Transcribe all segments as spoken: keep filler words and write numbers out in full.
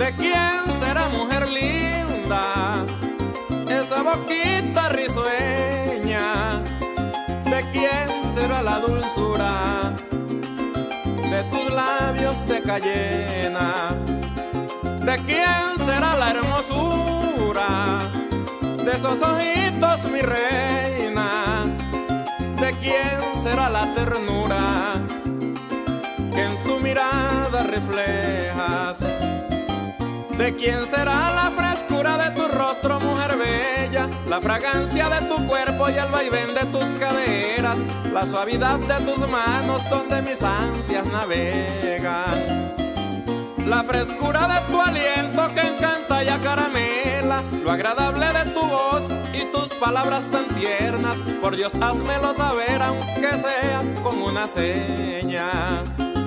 ¿De quién será, mujer linda, esa boquita risueña? ¿De quién será la dulzura de tus labios de cayena? ¿De quién será la hermosura de esos ojitos, mi reina? ¿De quién será la ternura que en tu mirada reflejas? ¿De quién será la frescura de tu rostro, mujer bella? La fragancia de tu cuerpo y el vaivén de tus caderas, la suavidad de tus manos donde mis ansias navegan. La frescura de tu aliento que encanta y acaramela, lo agradable de tu voz y tus palabras tan tiernas. Por Dios, házmelo saber, aunque sea como una seña.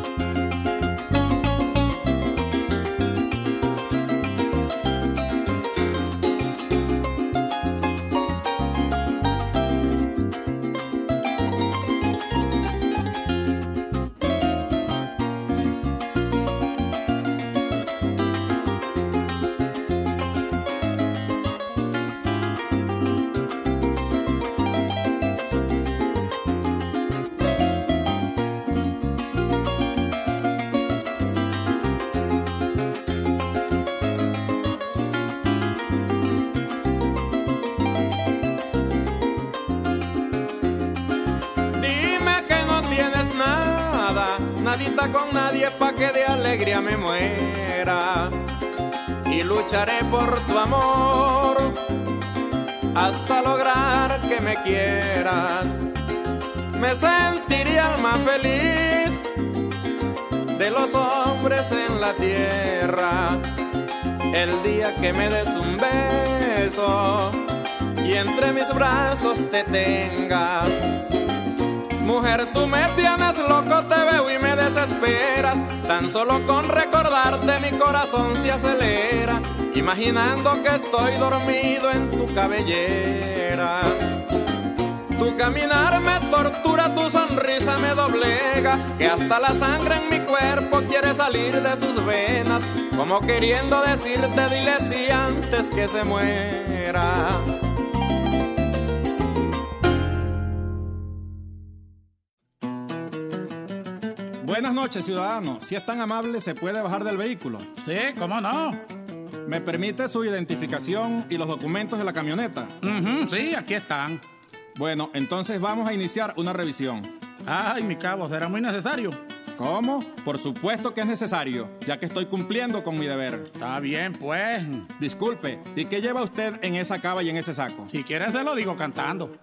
Nadita con nadie pa' que de alegría me muera, y lucharé por tu amor hasta lograr que me quieras. Me sentiría el más feliz de los hombres en la tierra el día que me des un beso y entre mis brazos te tenga. Mujer, tú me tienes loco, te veo y me desesperas. Tan solo con recordarte mi corazón se acelera, imaginando que estoy dormido en tu cabellera. Tu caminar me tortura, tu sonrisa me doblega, que hasta la sangre en mi cuerpo quiere salir de sus venas, como queriendo decirte, dile sí antes que se muera. Buenas noches, ciudadano. Si es tan amable, ¿se puede bajar del vehículo? Sí, ¿cómo no? ¿Me permite su identificación y los documentos de la camioneta? Uh-huh, sí, aquí están. Bueno, entonces vamos a iniciar una revisión. Ay, mi cabo, ¿será muy necesario? ¿Cómo? Por supuesto que es necesario, ya que estoy cumpliendo con mi deber. Está bien, pues. Disculpe, ¿y qué lleva usted en esa cava y en ese saco? Si quieres se lo digo cantando.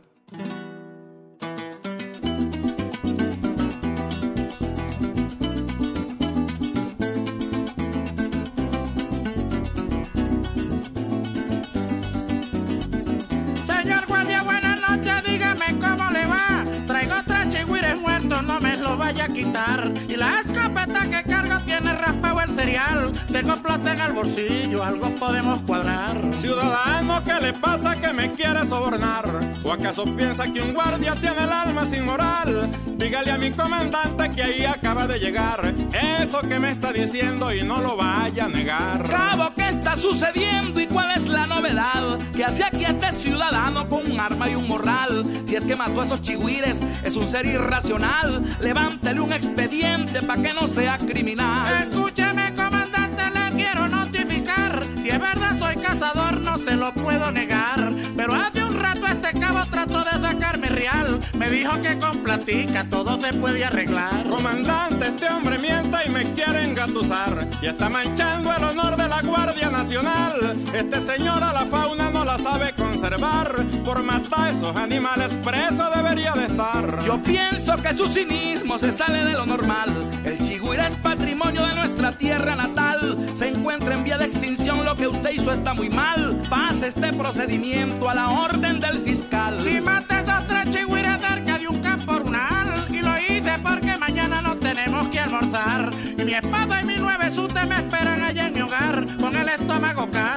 No me lo vaya a quitar. Y la escopeta que cargo tiene raspado el cereal. Tengo plata en el bolsillo, algo podemos cuadrar. Ciudadano, ¿qué le pasa que me quiere sobornar? ¿O acaso piensa que un guardia tiene el alma sin moral? Dígale a mi comandante que ahí acaba de llegar eso que me está diciendo y no lo vaya a negar. Cabo, ¿qué está sucediendo y cuál es la novedad? Que hace aquí este ciudadano con un arma y un morral. Si es que mató a esos chigüires, es un ser irracional. Levántele un expediente pa' que no sea criminal. Escúcheme, comandante, le quiero notificar. Si es verdad soy cazador, no se lo puedo negar. Pero hace un rato este cabo trató de sacarme real. Me dijo que con platica todo se puede arreglar. Comandante, este hombre miente y me quiere engatusar. Y está manchando el honor de la Guardia Nacional. Este señor a la fauna no la sabe conservar. Por matar a esos animales preso debería de estar. Yo pienso que su cinismo se sale de lo normal. El chigüire es patrimonio de nuestra tierra natal. Se encuentra en vía de extinción, lo que usted hizo está muy mal. Pase este procedimiento a la orden del fiscal. Si maté esos tres chigüires cerca de un campo rural, y lo hice porque mañana no tenemos que almorzar. Y mi espada y mi nueve sute me esperan allá en mi hogar, con el estómago caro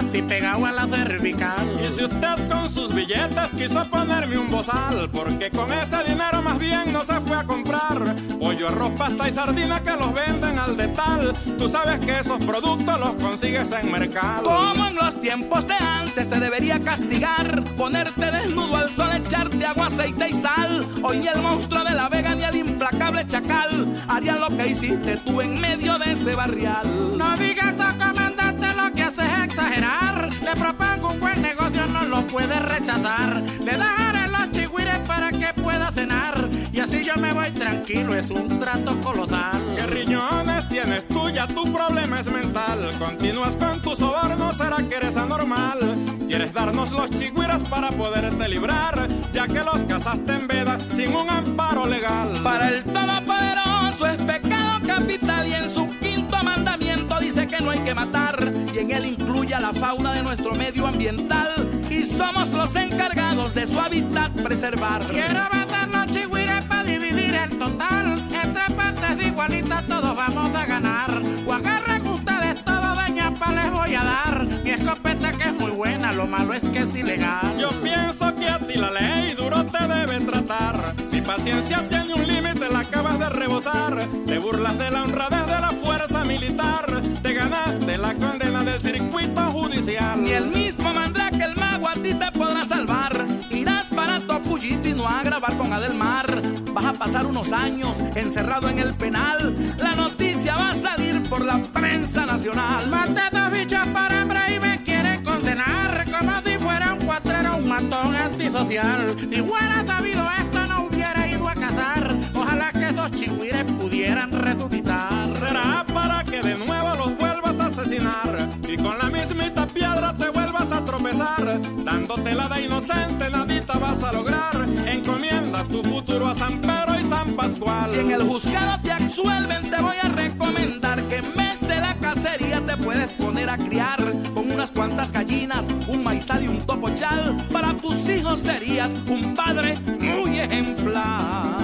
así pegado a la cervical. Y si usted con sus billetes quiso ponerme un bozal, porque con ese dinero más bien no se fue a comprar pollo, arroz, pasta y sardina que los venden al de tal. Tú sabes que esos productos los consigues en mercado. Como en los tiempos de antes se debería castigar, ponerte desnudo al sol, echarte agua, aceite y sal. Hoy el monstruo de la Vega ni el implacable Chacal harían lo que hiciste tú en medio de ese barrial. No digas eso, comandante, lo que haces es exagerar. Le propongo un buen negocio, no lo puedes rechazar. Le dejaré los chigüires para que pueda cenar, y así yo me voy tranquilo, es un trato colosal. ¿Qué riñones tienes tú? Ya tu problema es mental. Continúas con tu soborno, ¿será que eres anormal? Quieres darnos los chigüires para poderte librar, ya que los cazaste en veda sin un amparo legal. Para el todopoderoso es pecado capital, y en su quinto mandamiento dice que no hay que matar, y en él incluye a la fauna de nuestro medio ambiental, y somos los encargados de su hábitat preservar. Quiero matar los chigüires para dividir el total, entre partes igualitas todos vamos a ganar. O agarren ustedes todo de ñapa les voy a dar, mi escopeta que es muy buena, lo malo es que es ilegal. Yo pienso que a ti la ley duro te debe tratar. Si paciencia tiene un límite la acabas de rebosar. Te burlas de la honradez de la fuerza militar, te ganaste la condena del circuito judicial. Ni el mismo Mandrake el mago a ti te podrá salvar. Irás para Tocuyito y no a grabar con Adelmar. Vas a pasar unos años encerrado en el penal. La noticia va a salir por la prensa nacional. Maté dos bichos por hambre y me quieren condenar, como si fuera un cuatrero, un matón antisocial. Si hubiera sabido esto no hubiera ido a cazar. Ojalá que esos chigüires pudieran resucitar. Será para que de nuevo los vuelvas a asesinar y con la mismita piedra te vuelvas a tropezar. Dándote la de inocente nadita vas a lograr. Encomienda tu futuro a San Pedro y San Pascual. Si en el juzgado te absuelven te voy a recomendar que en vez de la cacería te puedes poner a criar con unas cuantas gallinas, un maizal y un topochal. Para tus hijos serías un padre muy ejemplar.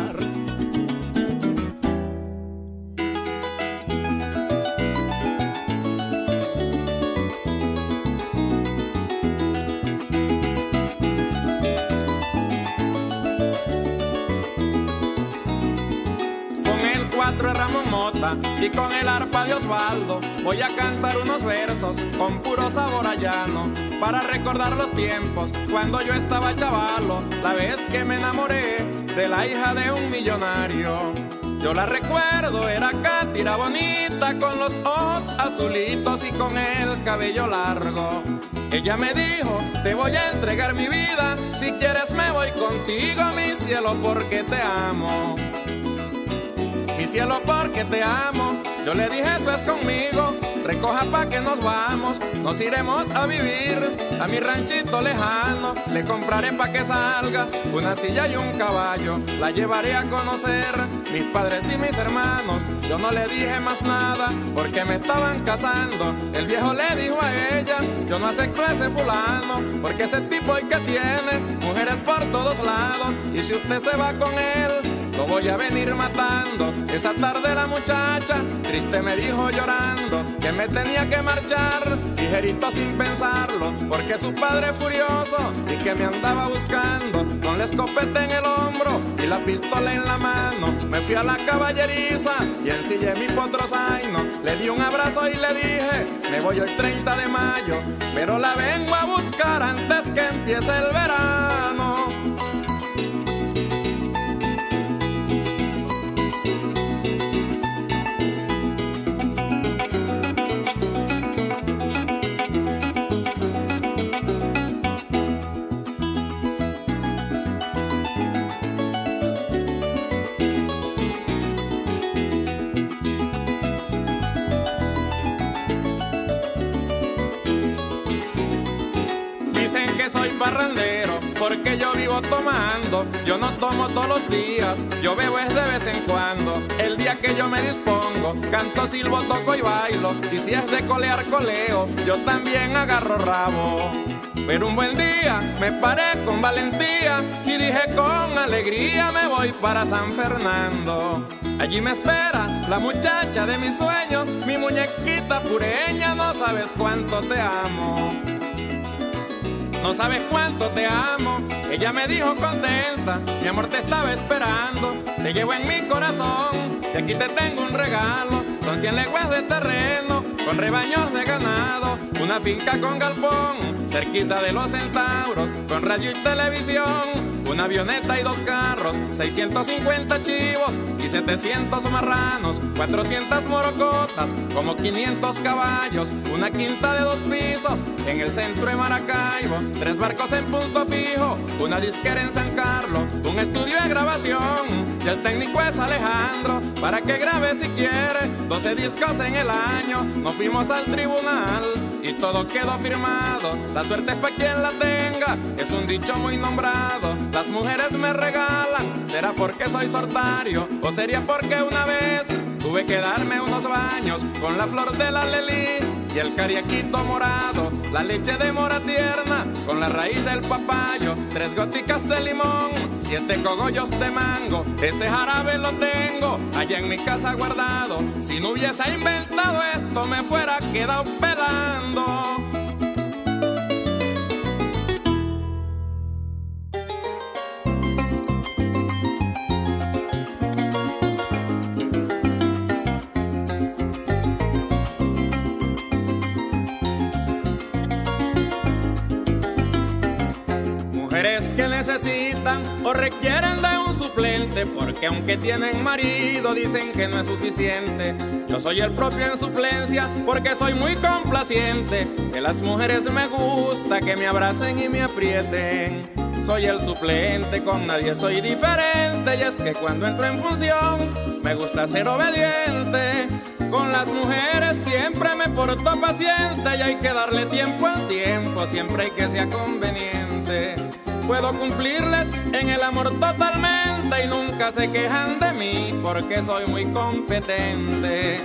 De Ramón Mota y con el arpa de Osvaldo voy a cantar unos versos con puro sabor a llano, para recordar los tiempos cuando yo estaba chavalo, la vez que me enamoré de la hija de un millonario. Yo la recuerdo, era Katy, era bonita, con los ojos azulitos y con el cabello largo. Ella me dijo, te voy a entregar mi vida, si quieres me voy contigo, mi cielo, porque te amo. Mi cielo, porque te amo. Yo le dije, eso es conmigo. Recoja pa' que nos vamos. Nos iremos a vivir a mi ranchito lejano. Le compraré pa' que salga una silla y un caballo. La llevaré a conocer mis padres y mis hermanos. Yo no le dije más nada porque me estaban casando. El viejo le dijo a ella, yo no acepto a ese fulano, porque ese tipo hoy que tiene mujeres por todos lados. Y si usted se va con él, lo voy a venir matando. Esa tarde la muchacha triste me dijo llorando que me tenía que marchar, ligerito sin pensarlo, porque su padre furioso y que me andaba buscando, con la escopeta en el hombro y la pistola en la mano. Me fui a la caballeriza y ensillé mi potro zaino. Le di un abrazo y le dije, me voy hoy treinta de mayo, pero la vengo a buscar antes que empiece el verano. Dicen que soy parrandero porque yo vivo tomando. Yo no tomo todos los días, yo bebo es de vez en cuando. El día que yo me dispongo, canto, silbo, toco y bailo. Y si es de colear, coleo, yo también agarro rabo. Pero un buen día me paré con valentía y dije con alegría, me voy para San Fernando. Allí me espera la muchacha de mis sueños, mi muñequita pureña, no sabes cuánto te amo. no sabes cuánto te amo. Ella me dijo contenta, mi amor te estaba esperando. Te llevo en mi corazón y aquí te tengo un regalo. Son cien leguas de terreno con rebaños de ganado, una finca con galpón cerquita de los centauros, con radio y televisión, una avioneta y dos carros, seiscientos cincuenta chivos y setecientos marranos, cuatrocientas morocotas, como quinientos caballos, una quinta de dos pisos en el centro de Maracaibo, tres barcos en punto fijo, una disquera en San Carlos, un estudio de grabación y el técnico es Alejandro, para que grabe si quiere doce discos en el año. Nos fuimos al tribunal y todo quedó firmado. La suerte es para quien la tenga, es un dicho muy nombrado. Las mujeres me regalan, ¿será porque soy sortario? ¿O sería porque una vez tuve que darme unos baños con la flor de la lelí y el cariaquito morado, la leche de mora tierna con la raíz del papayo, tres goticas de limón, siete cogollos de mango? Ese jarabe lo tengo allá en mi casa guardado. Si no hubiese inventado esto me fuera quedado pelando. Mujeres que necesitan o requieren de un suplente, porque aunque tienen marido dicen que no es suficiente. Yo soy el propio en suplencia porque soy muy complaciente. De las mujeres me gusta que me abracen y me aprieten. Soy el suplente, con nadie soy diferente. Y es que cuando entro en función me gusta ser obediente. Con las mujeres siempre me porto paciente y hay que darle tiempo al tiempo, siempre hay que sea conveniente. Puedo cumplirles en el amor totalmente y nunca se quejan de mí porque soy muy competente.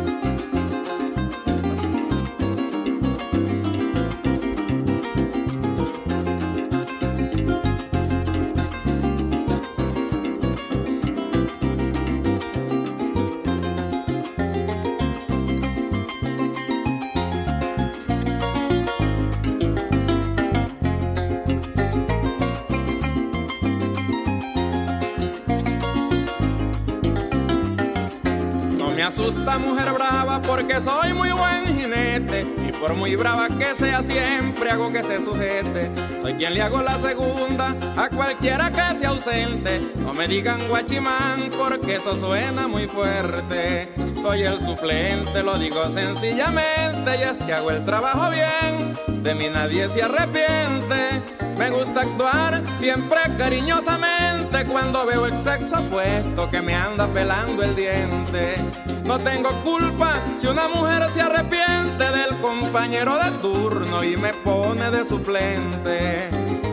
Me asusta mujer brava porque soy muy buen jinete y por muy brava que sea siempre hago que se sujete. Soy quien le hago la segunda a cualquiera que sea ausente. No me digan guachimán porque eso suena muy fuerte. Soy el suplente, lo digo sencillamente, y es que hago el trabajo bien, de mí nadie se arrepiente. Me gusta actuar siempre cariñosamente cuando veo el sexo opuesto que me anda pelando el diente. No tengo culpa si una mujer se arrepiente del compañero de turno y me pone de suplente.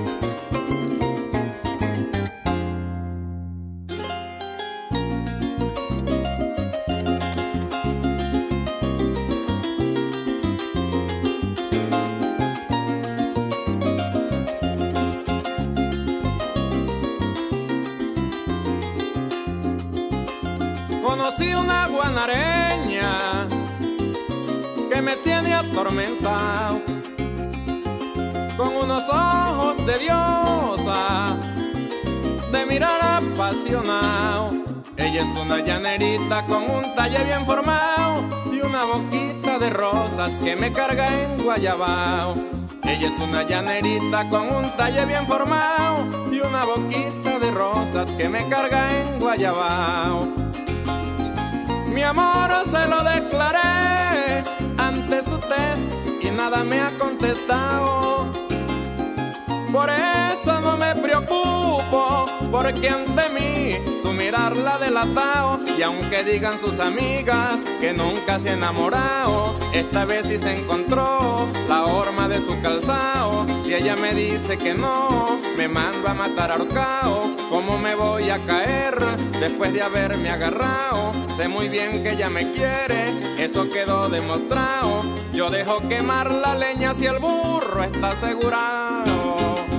Conocí una guanareña que me tiene atormentado, con unos ojos de diosa, de mirar apasionado. Ella es una llanerita con un talle bien formado y una boquita de rosas que me carga en guayabao. Ella es una llanerita con un talle bien formado y una boquita de rosas que me carga en guayabao. Mi amor se lo declaré ante su test y nada me ha contestado. Por eso no me preocupo, porque ante mí su mirar la ha delatado. Y aunque digan sus amigas que nunca se ha enamorado, esta vez sí se encontró la horma de su calzado. Si ella me dice que no, me mando a matar ahorcao. ¿Cómo me voy a caer después de haberme agarrado? Sé muy bien que ella me quiere, eso quedó demostrado. Yo dejo quemar la leña si el burro está asegurado.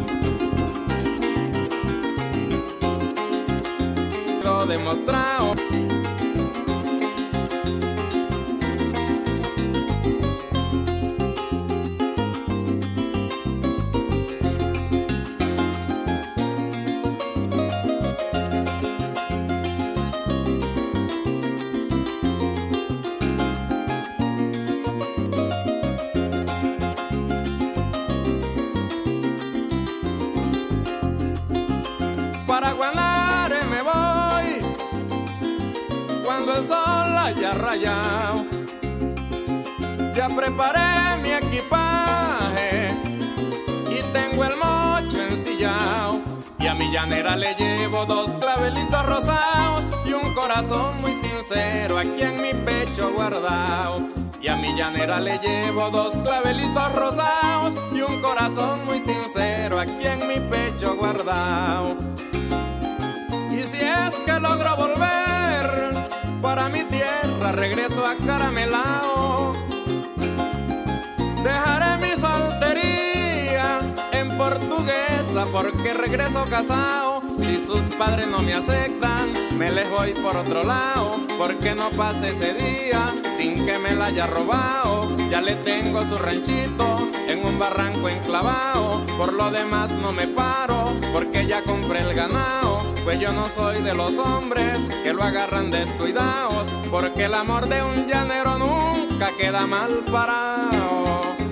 Quedó demostrado. para Guanare me voy cuando el sol haya rayado. Ya preparé mi equipaje y tengo el mocho ensillado. Y a mi llanera le llevo dos clavelitos rosados y un corazón muy sincero aquí en mi pecho guardado. Y a mi llanera le llevo dos clavelitos rosados y un corazón muy sincero aquí en mi pecho guardado. Y si es que logro volver para mi tierra, regreso a Caramelao. Dejaré mi soltería en portuguesa porque regreso casado. Si sus padres no me aceptan, me les voy por otro lado, porque no pase ese día sin que me la haya robado. Ya le tengo su ranchito en un barranco enclavado. Por lo demás no me paro, porque ya compré el ganado. Pues yo no soy de los hombres que lo agarran descuidados, porque el amor de un llanero nunca queda mal parado.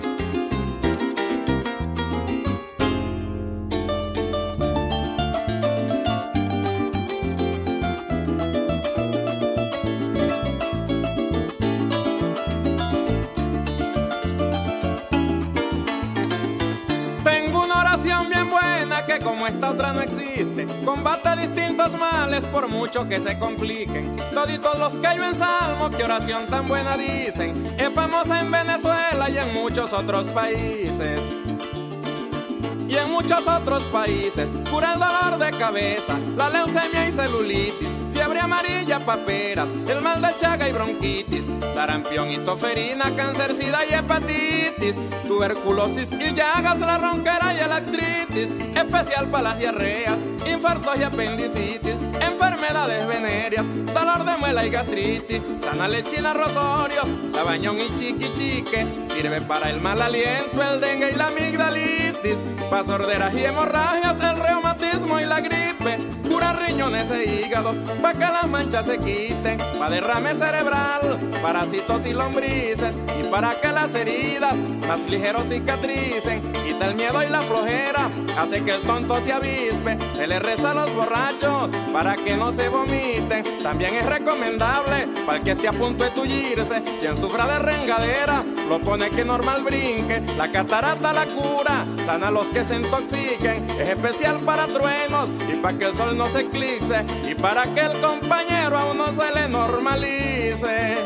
Que como esta otra no existe, combate distintos males por mucho que se compliquen. Toditos los que yo ensalmo, qué oración tan buena dicen. Es famosa en Venezuela y en muchos otros países. Y en muchos otros países cura el dolor de cabeza, la leucemia y celulitis, fiebre amarilla, paperas, el mal de Chaga y bronquitis, sarampión y toferina, cáncer, sida y hepatitis, tuberculosis y llagas, la ronquera y el artritis, especial para las diarreas, infartos y apendicitis, enfermedades venéreas, dolor de muela y gastritis, sana lechina, rosorios, sabañón y chiquichique, sirve para el mal aliento, el dengue y la amigdalitis, para sorderas y hemorragias, el reumatismo y la gripe, cura riñones e hígados, para que las manchas se quiten, para derrame cerebral, parásitos y lombrices, y para que las heridas más ligeros cicatricen, quita el miedo y la flojera, hace que el tonto se avispe, se le reza a los borrachos para que no se vomiten, también es recomendable para el que esté a punto de tullirse, quien sufra de rengadera, lo pone que normal brinque, la catarata la cura, sana a los que se intoxiquen, es especial para truenos y para que el sol no se eclipse y para que el compañero a uno se le normalice.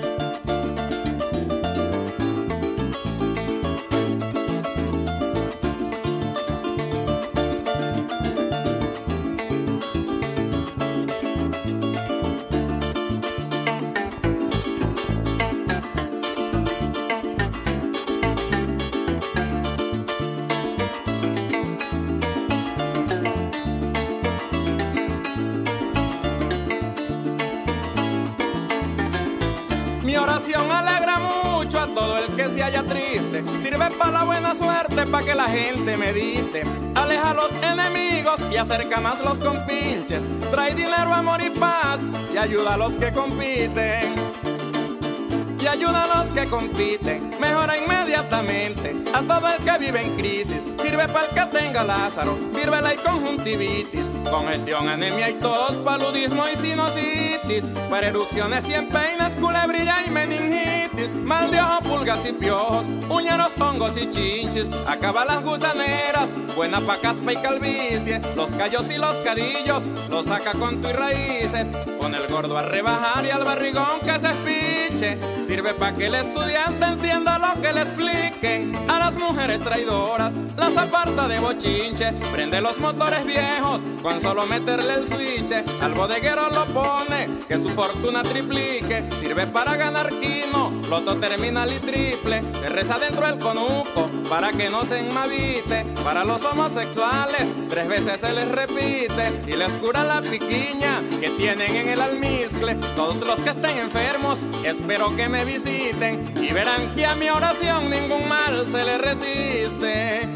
Mi oración alegra mucho a todo el que se haya triste, sirve para la buena suerte, para que la gente medite, aleja a los enemigos y acerca más los compinches, trae dinero, amor y paz y ayuda a los que compiten. Y ayuda a los que compiten, mejora inmediatamente a todo el que vive en crisis, sirve para el que tenga Lázaro, viruela y conjuntivitis, congestión, anemia y tos, paludismo y sinusitis, para erupciones y empeines, culebrilla y meningitis, mal de ojo, pulgas y piojos, uñeros, hongos y chinchis, acaba las gusaneras, buena pa' caspa y calvicie, los callos y los cadillos, los saca con tu y raíces, pone el gordo a rebajar y al barrigón que se espiche, sirve para que el estudiante entienda lo que le expliquen, a las mujeres traidoras las aparta de bochinche, prende los motores viejos con solo meterle el switch, al bodeguero lo pone que su fortuna triplique, sirve para ganar quino, loto terminal y triple, se reza dentro del conuco para que no se enmavite, para los homosexuales tres veces se les repite y les cura la piquiña que tienen en el almizcle. Todos los que estén enfermos espero que me visiten y verán que a mi oración ningún mal se le resiste.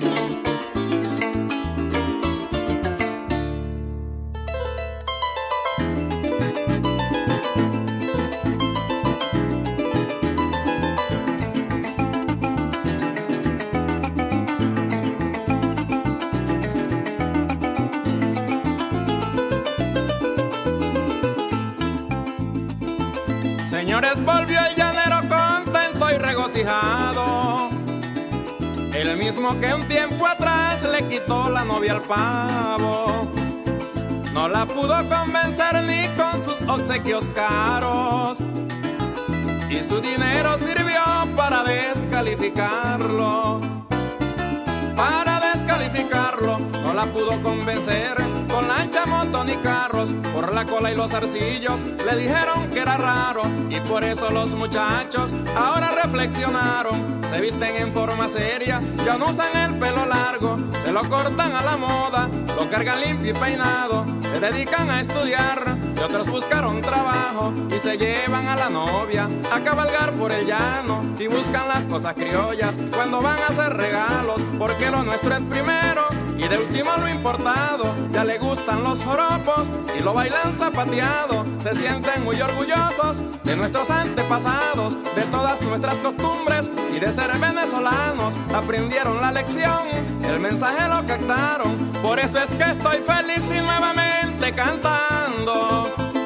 regocijado, el mismo que un tiempo atrás le quitó la novia al pavo. No la pudo convencer ni con sus obsequios caros, y su dinero sirvió para descalificarlo. Para descalificarlo, no la pudo convencer con lancha, moto ni carros. Por la cola y los arcillos le dijeron que era raro, y por eso los muchachos ahora reflexionaron. Se visten en forma seria, ya no usan el pelo largo, se lo cortan a la moda, lo cargan limpio y peinado. Se dedican a estudiar y otros buscaron trabajo, y se llevan a la novia a cabalgar por el llano, y buscan las cosas criollas cuando van a hacer regalos, porque lo nuestro es primero y de último lo importado. Ya le gustan los joropos y lo bailan zapateado. Se sienten muy orgullosos de nuestros antepasados, de todas nuestras costumbres y de ser venezolanos. Aprendieron la lección, el mensaje lo captaron. Por eso es que estoy feliz y nuevamente cantando.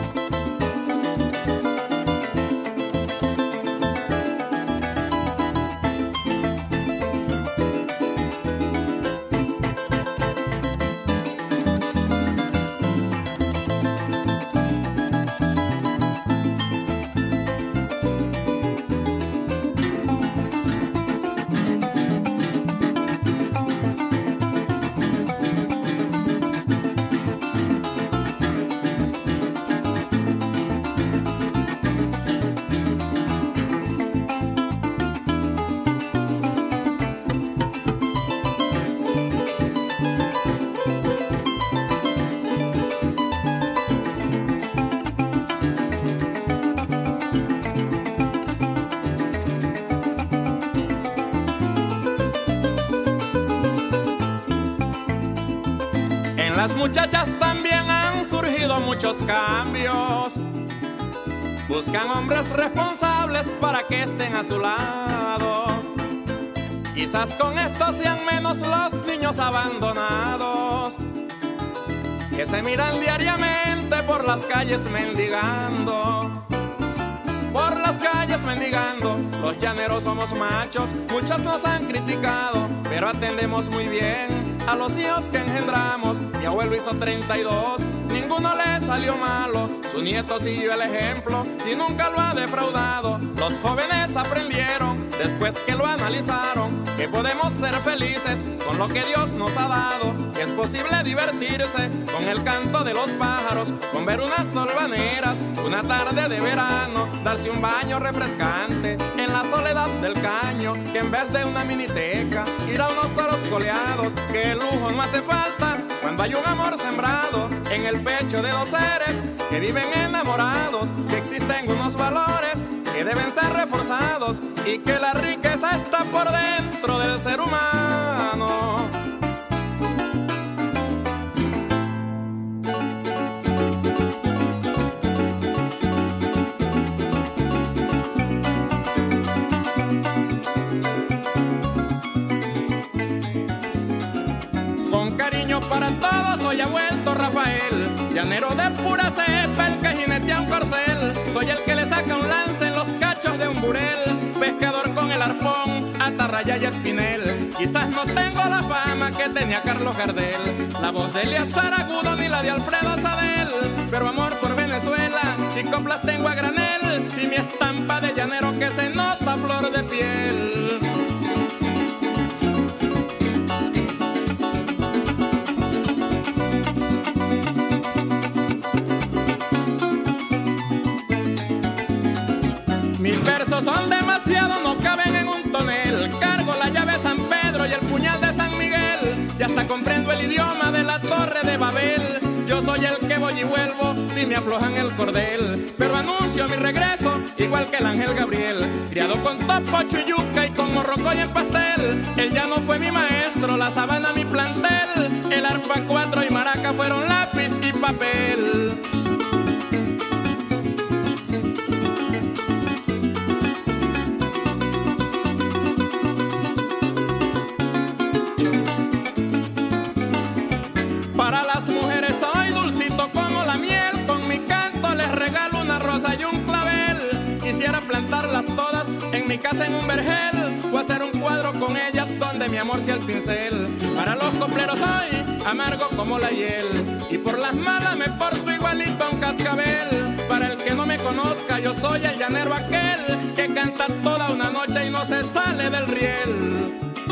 Las muchachas también han surgido muchos cambios. Buscan hombres responsables para que estén a su lado. Quizás con esto sean menos los niños abandonados, que se miran diariamente por las calles mendigando. Por las calles mendigando, los llaneros somos machos. Muchos nos han criticado, pero atendemos muy bien a los hijos que engendramos. Mi abuelo hizo treinta y dos, ninguno le salió malo. Su nieto siguió el ejemplo y nunca lo ha defraudado. Los jóvenes aprendieron, después que lo analizaron, que podemos ser felices con lo que Dios nos ha dado. Que es posible divertirse con el canto de los pájaros, con ver unas tolvaneras una tarde de verano, darse un baño refrescante en la soledad del caño, que en vez de una miniteca ir a unos toros coleados. Que el lujo no hace falta cuando hay un amor sembrado en el pecho de dos seres que viven enamorados. Que existen unos valores que deben ser reforzados, y que la riqueza está por dentro del ser humano. Para todos hoy ha vuelto Rafael, llanero de pura cepa, el que jinetea un corcel. Soy el que le saca un lance en los cachos de un burel, pescador con el arpón, atarraya y espinel. Quizás no tengo la fama que tenía Carlos Gardel, la voz de Elíasar Agudo ni la de Alfredo Sadel, pero amor por Venezuela y coplas tengo a granel, y mi estampa de llanero que se nota a flor de piel. Mis versos son demasiado, no caben en un tonel. Cargo la llave San Pedro y el puñal de San Miguel, y hasta comprendo el idioma de la Torre de Babel. Yo soy el que voy y vuelvo si me aflojan el cordel, pero anuncio mi regreso igual que el ángel Gabriel, criado con topocho y yuca y con morrocoy en pastel. Él ya no fue mi maestro, la sabana mi plantel, el arpa cuatro y maraca fueron lápiz y papel. Para las mujeres soy dulcito como la miel, con mi canto les regalo una rosa y un clavel. Quisiera plantarlas todas en mi casa en un vergel o hacer un cuadro con ellas donde mi amor sea el pincel. Para los copleros soy amargo como la hiel y por las malas me porto igualito a un cascabel. Para el que no me conozca, yo soy el llanero aquel que canta toda una noche y no se sale del riel.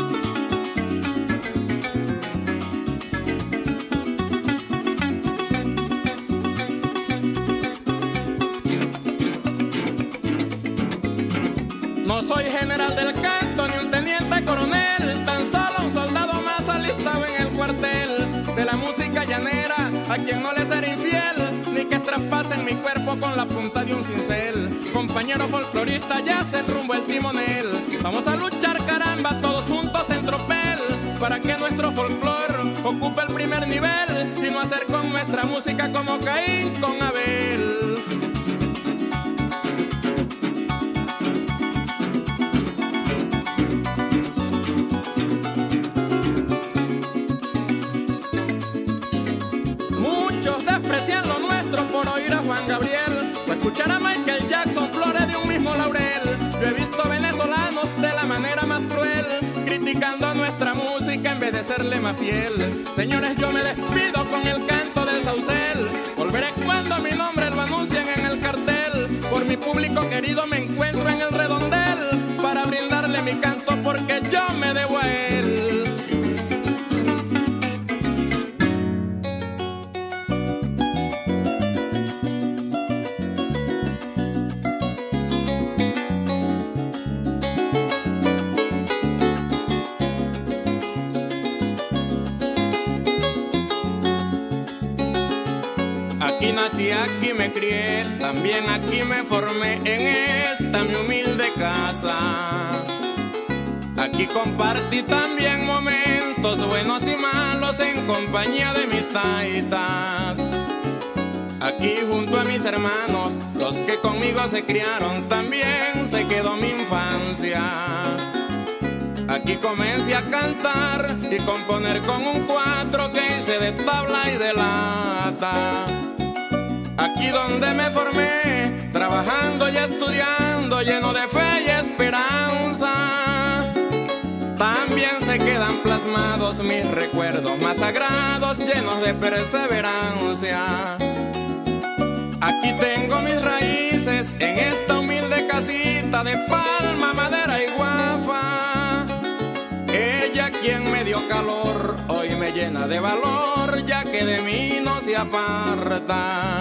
No soy general del canto ni un teniente coronel, tan solo un soldado más alistado en el cuartel de la música llanera, a quien no le seré infiel, ni que traspasen mi cuerpo con la punta de un cincel. Compañero folclorista, ya se rumbo el timonel. Vamos a luchar, caramba, todos juntos en tropel, para que nuestro folclor ocupe el primer nivel y no hacer con nuestra música como Caín con Abel. Desprecian lo nuestro por oír a Juan Gabriel o escuchar a Michael Jackson, flores de un mismo laurel. Yo he visto venezolanos de la manera más cruel, criticando a nuestra música en vez de serle más fiel. Señores, yo me despido con el canto del saucel. Volveré cuando mi nombre lo anuncien en el cartel. Por mi público querido me encuentro en el redondel para brindarle mi canto porque yo me debo a él. Aquí nací, aquí me crié, también aquí me formé en esta mi humilde casa. Aquí compartí también momentos buenos y malos en compañía de mis taitas. Aquí junto a mis hermanos, los que conmigo se criaron, también se quedó mi infancia. Aquí comencé a cantar y componer con un cuatro que hice de tabla y de lata. Aquí donde me formé, trabajando y estudiando, lleno de fe y esperanza. También se quedan plasmados mis recuerdos más sagrados, llenos de perseverancia. Aquí tengo mis raíces en esta humilde casita de palma, madera y guafa. Ella quien me dio calor, hoy me llena de valor, ya que de mí no se aparta.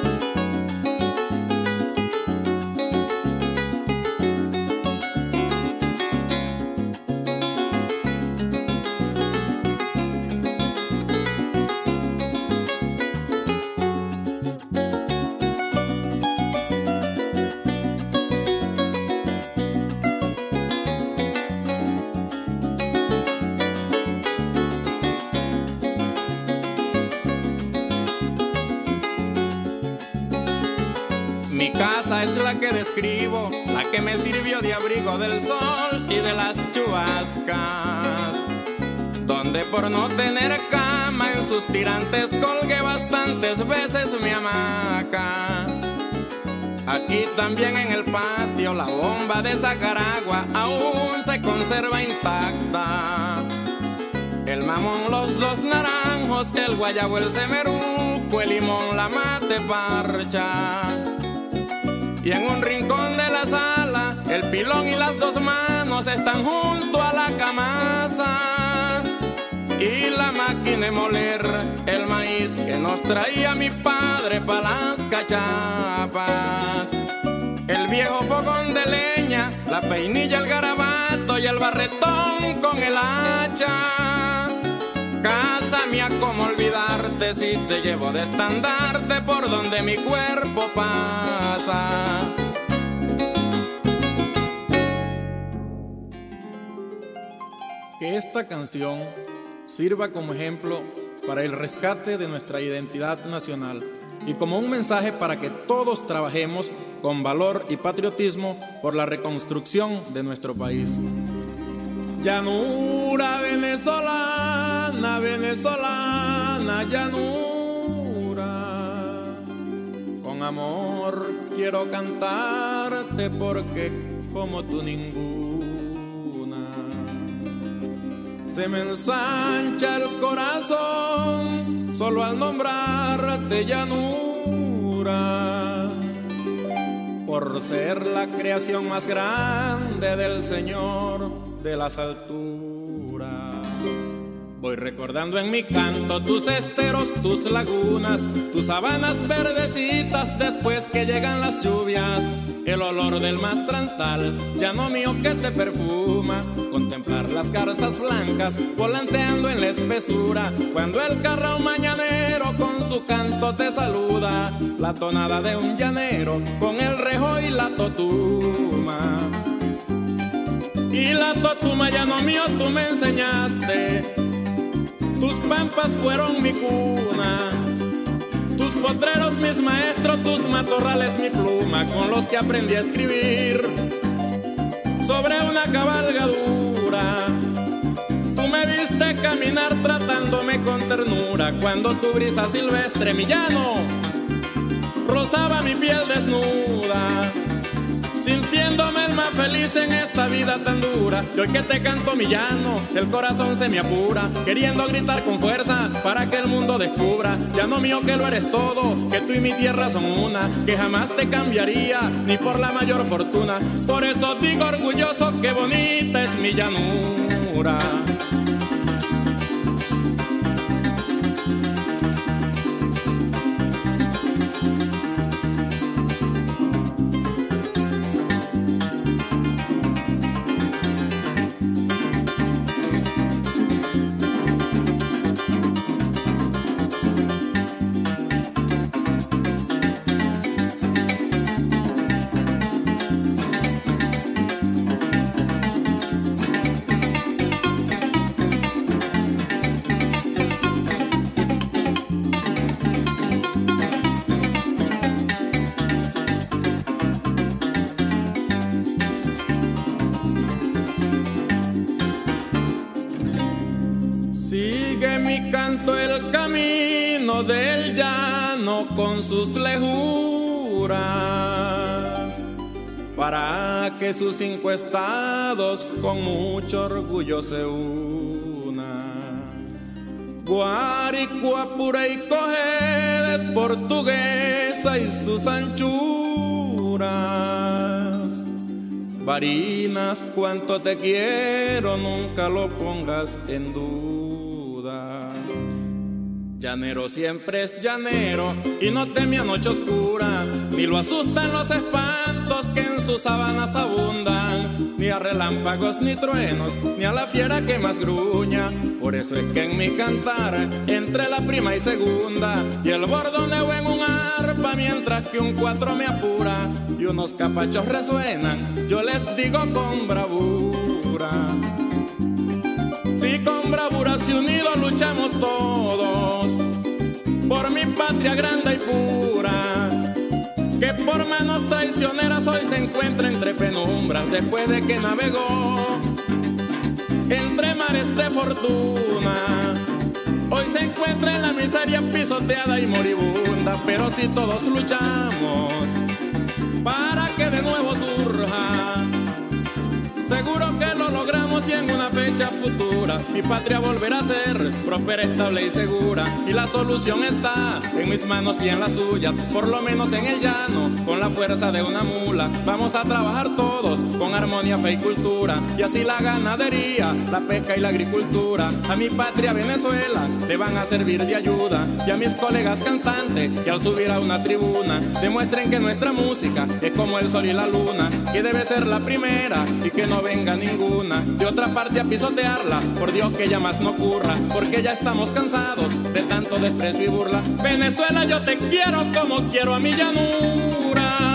Mi casa es la que describo, la que me sirvió de abrigo del sol y de las chubascas, donde por no tener cama en sus tirantes colgué bastantes veces mi hamaca. Aquí también en el patio la bomba de sacar agua aún se conserva intacta. El mamón, los dos naranjos, el guayabo, el semeruco, el limón, la mate parcha. Y en un rincón de la sala, el pilón y las dos manos están junto a la camaza. Y la máquina de moler el maíz que nos traía mi padre pa' las cachapas. El viejo fogón de leña, la peinilla, el garabato y el barretón con el hacha. Casa mía, cómo olvidarte si te llevo de estandarte por donde mi cuerpo pasa. Que esta canción sirva como ejemplo para el rescate de nuestra identidad nacional y como un mensaje para que todos trabajemos con valor y patriotismo por la reconstrucción de nuestro país. Llanura venezolana, venezolana, llanura. Con amor quiero cantarte porque como tú ninguna. Se me ensancha el corazón solo al nombrarte llanura, por ser la creación más grande del Señor de las alturas. Voy recordando en mi canto tus esteros, tus lagunas, tus sabanas verdecitas después que llegan las lluvias, el olor del mastrantal, llano mío que te perfuma, contemplar las garzas blancas volanteando en la espesura, cuando el carrao mañanero con su canto te saluda, la tonada de un llanero con el rejo y la totuma. Y la totuma, llano mío, tú me enseñaste. Tus pampas fueron mi cuna, tus potreros mis maestros, tus matorrales mi pluma, con los que aprendí a escribir sobre una cabalgadura. Tú me viste caminar tratándome con ternura, cuando tu brisa silvestre, mi llano, rozaba mi piel desnuda, sintiéndome el más feliz en esta vida tan dura. Y hoy que te canto mi llano, el corazón se me apura, queriendo gritar con fuerza para que el mundo descubra, llano mío, que lo eres todo, que tú y mi tierra son una, que jamás te cambiaría ni por la mayor fortuna. Por eso digo orgulloso que bonita es mi llanura. Sigue mi canto el camino del llano con sus lejuras, para que sus cinco estados con mucho orgullo se unan. Guaricua, Apure y Cojedes, Portuguesa y sus anchuras. Barinas, cuánto te quiero, nunca lo pongas en duda. Llanero siempre es llanero y no teme a noche oscura, ni lo asustan los espantos que en sus sabanas abundan, ni a relámpagos ni truenos, ni a la fiera que más gruña. Por eso es que en mi cantar, entre la prima y segunda, y el bordoneo en un arpa, mientras que un cuatro me apura, y unos capachos resuenan, yo les digo con bravura. Si con bravura si unidos luchamos todos, por mi patria grande y pura, que por manos traicioneras hoy se encuentra entre penumbras, después de que navegó entre mares de fortuna. Hoy se encuentra en la miseria pisoteada y moribunda, pero si todos luchamos para que de nuevo surja, seguro que lo logramos y en una fecha futura mi patria volverá a ser próspera, estable y segura. Y la solución está en mis manos y en las suyas, por lo menos en el llano, con la fuerza de una mula. Vamos a trabajar todos con armonía, fe y cultura, y así la ganadería, la pesca y la agricultura a mi patria Venezuela le van a servir de ayuda. Y a mis colegas cantantes que al subir a una tribuna demuestren que nuestra música es como el sol y la luna, que debe ser la primera y que no venga ninguna de otra parte a pisotearla. Por Dios que ya más no ocurra, porque ya estamos cansados de tanto desprecio y burla. Venezuela, yo te quiero como quiero a mi llanura.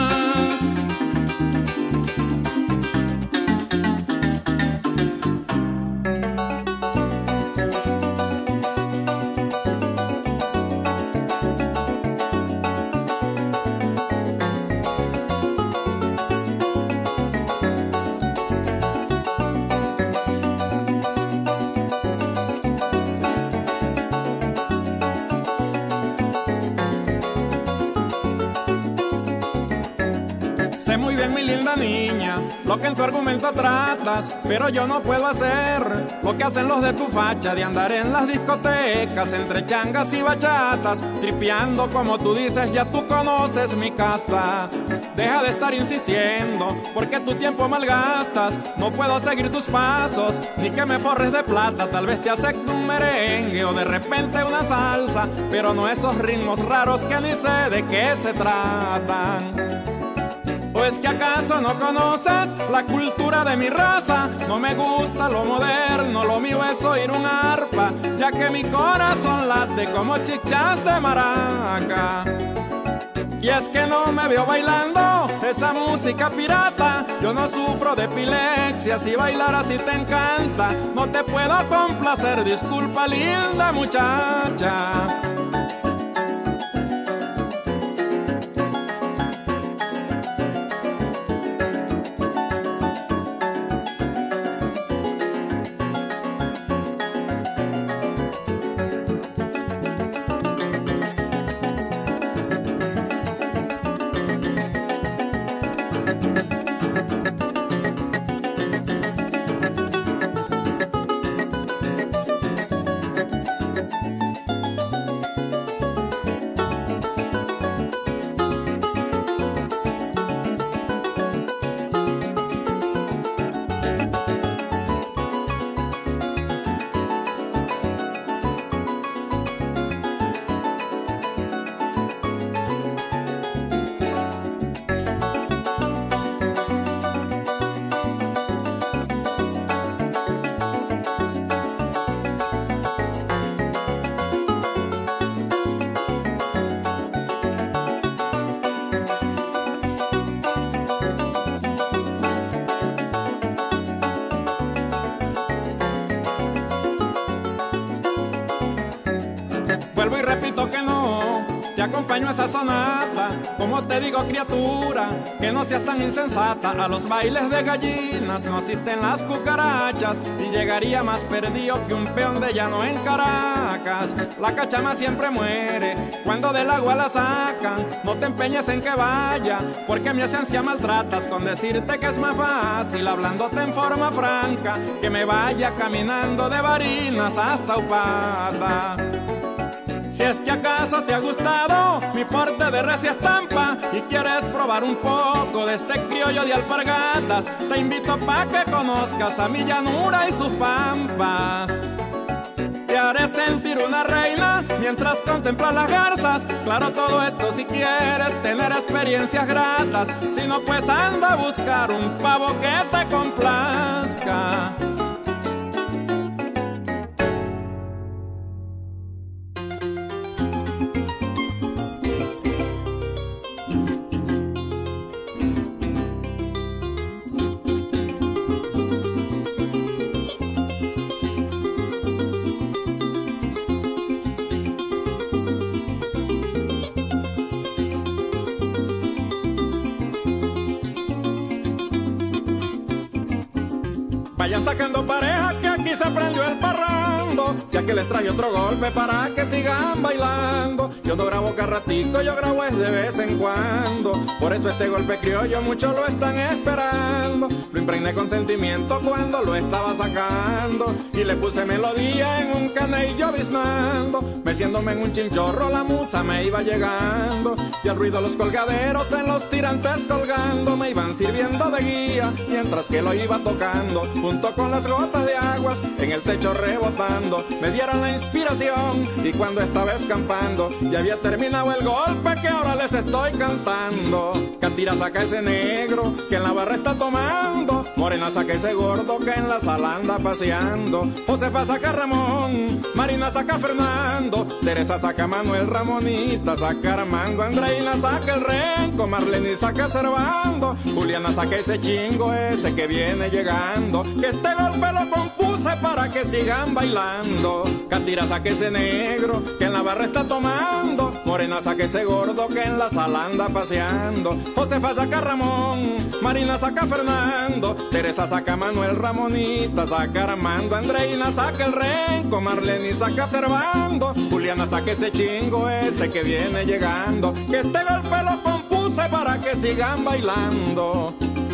Sé muy bien, mi linda niña, lo que en tu argumento tratas, pero yo no puedo hacer lo que hacen los de tu facha, de andar en las discotecas entre changas y bachatas, tripeando como tú dices, ya tú conoces mi casta. Deja de estar insistiendo, porque tu tiempo malgastas. No puedo seguir tus pasos, ni que me forres de plata. Tal vez te acepte un merengue o de repente una salsa, pero no esos ritmos raros que ni sé de qué se tratan. ¿O es que acaso no conoces la cultura de mi raza? No me gusta lo moderno, lo mío es oír una arpa, ya que mi corazón late como chichas de maraca. Y es que no me veo bailando esa música pirata. Yo no sufro de epilepsia, si bailar así te encanta. No te puedo complacer, disculpa linda muchacha. Vuelvo y repito que no te acompaño a esa sonata. Como te digo, criatura, que no seas tan insensata. A los bailes de gallinas no asisten las cucarachas, y llegaría más perdido que un peón de llano en Caracas. La cachama siempre muere cuando del agua la sacan. No te empeñes en que vaya, porque mi esencia maltratas, con decirte que es más fácil, hablándote en forma franca, que me vaya caminando de Barinas hasta Upata. Si es que acaso te ha gustado mi porte de recia estampa y quieres probar un poco de este criollo de alpargatas, te invito pa' que conozcas a mi llanura y sus pampas. Te haré sentir una reina mientras contemplas las garzas. Claro, todo esto si quieres tener experiencias gratas. Si no, pues anda a buscar un pavo que te complazca. Vayan sacando pareja que aquí se prendió el parrando, ya que les trae otro golpe para que sigan bailando. Yo no grabo cada ratico, yo grabo es de vez en cuando. Por eso este golpe criollo muchos lo están esperando. Lo impregné con sentimiento cuando lo estaba sacando, y le puse melodía en un caney lloviznando. Meciéndome en un chinchorro la musa me iba llegando, y al ruido los colgaderos en los tirantes colgando me iban sirviendo de guía, mientras que lo iba tocando, junto con las gotas de aguas en el techo rebotando. Me dieron la inspiración, y cuando estaba escampando ya había terminado el golpe que ahora les estoy cantando. Catira saca ese negro que en la barra está tomando, Morena saca ese gordo que en la sala anda paseando, Josefa saca Ramón, Marina saca Fernando, Teresa saca Manuel, Ramonita saca Armando, Andreina saca el Renco, Marlene saca Servando, Juliana saca ese chingo ese que viene llegando, que este golpe lo compuse para que sigan bailando. Catira saca ese negro que en la barra está tomando, Morena saca ese gordo que en la sala anda paseando, Josefa saca Ramón, Marina saca Fernando, Teresa saca Manuel, Ramonita saca Armando, Andreina saca el Renco, Marlene saca Servando, Juliana saca ese chingo ese que viene llegando, que este golpe lo compuse compuse para que sigan bailando.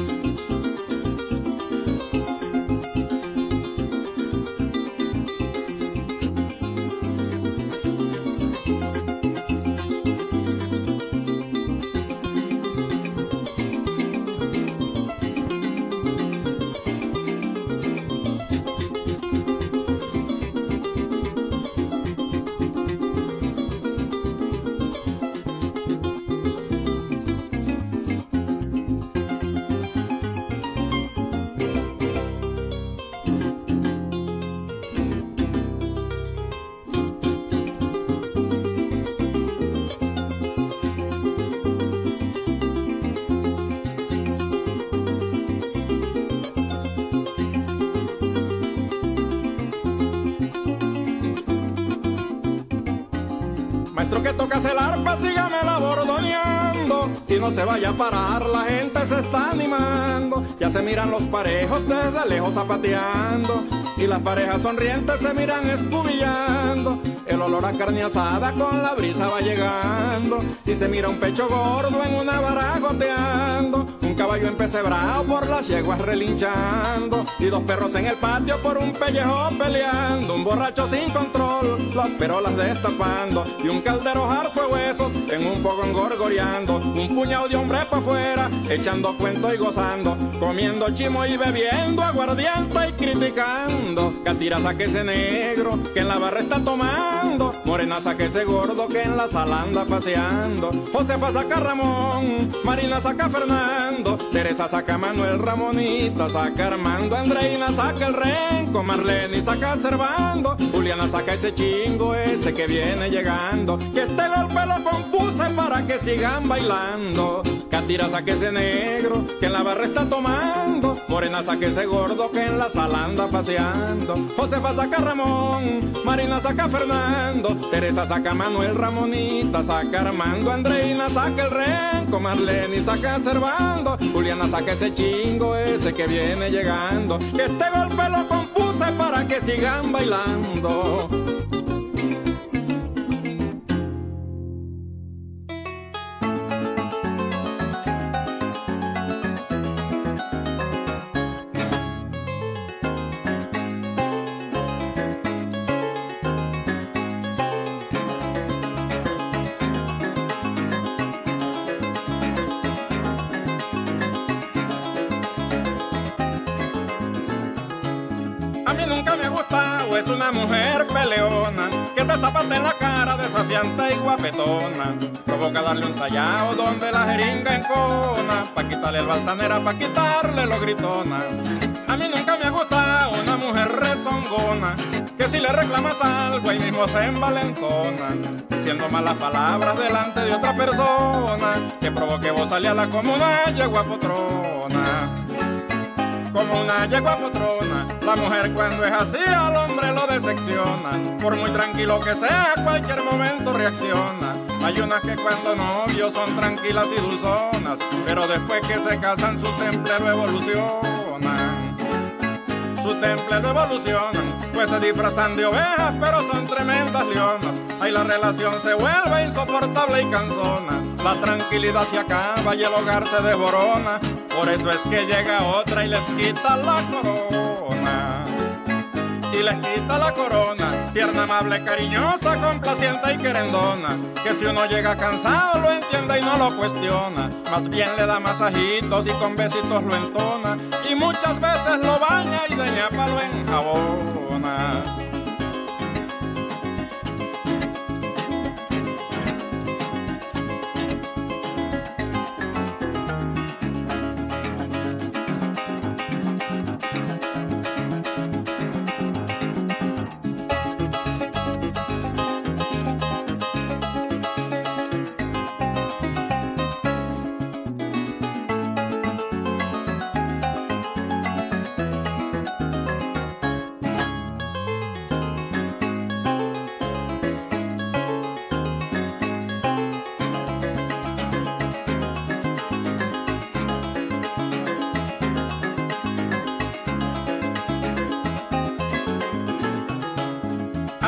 Maestro que tocas el arpa, sígamela bordoneando y no se vaya a parar, la gente se está animando. Ya se miran los parejos desde lejos zapateando y las parejas sonrientes se miran escubillando. El olor a carne asada con la brisa va llegando y se mira un pecho gordo en una vara goteando, un caballo empesebrado por las yeguas relinchando y dos perros en el patio por un pellejo peleando, un borracho sin control, las perolas destapando y un caldero harto de huesos en un fogón gorgoreando, un puñado de hombres pa' afuera echando cuentos y gozando, comiendo chimo y bebiendo aguardiente y criticando. Catira saque ese negro que en la barra está tomando, Morena saque ese gordo que en la sala anda paseando, Josefa saca a Ramón, Marina saca a Fernando, Teresa saca a Manuel, Ramonita saca a Armando, Andreina saca el renco, Marlene saca a Servando, Juliana saca ese chingo ese que viene llegando, que este golpe lo compuse para que sigan bailando. Catira saque ese negro que en la barra está tomando, Morena saque ese gordo que en la sala anda paseando, Josefa saca a Ramón, Marina saca a Fernando, Teresa saca a Manuel, Ramonita saca a Armando, Andreina saca el renco, Marlene saca a Servando, Juliana saca ese chingo ese que viene llegando, que este golpe lo compuse para que sigan bailando. A mí nunca me ha gustado, es una mujer peleona, que te zapate en la cara, desafiante y guapetona. Provoca darle un tallado donde la jeringa encona, pa' quitarle el baltanera, pa' quitarle lo gritona. A mí nunca me ha gustado una mujer rezongona, que si le reclamas algo ahí mismo se envalentona, diciendo malas palabras delante de otra persona, que provoque vos salir a la como una yegua potrona. Como una yegua potrona, la mujer cuando es así al hombre lo decepciona, por muy tranquilo que sea cualquier momento reacciona. Hay unas que cuando novios son tranquilas y dulzonas, pero después que se casan su temple lo evolucionan. Su temple lo evolucionan, pues se disfrazan de ovejas pero son tremendas leonas. Ahí la relación se vuelve insoportable y cansona, la tranquilidad se acaba y el hogar se desborona. Por eso es que llega otra y les quita la corona. Y les quita la corona, tierna, amable, cariñosa, complaciente y querendona, que si uno llega cansado lo entiende y no lo cuestiona, más bien le da masajitos y con besitos lo entona, y muchas veces lo baña y de ñapa lo enjabona.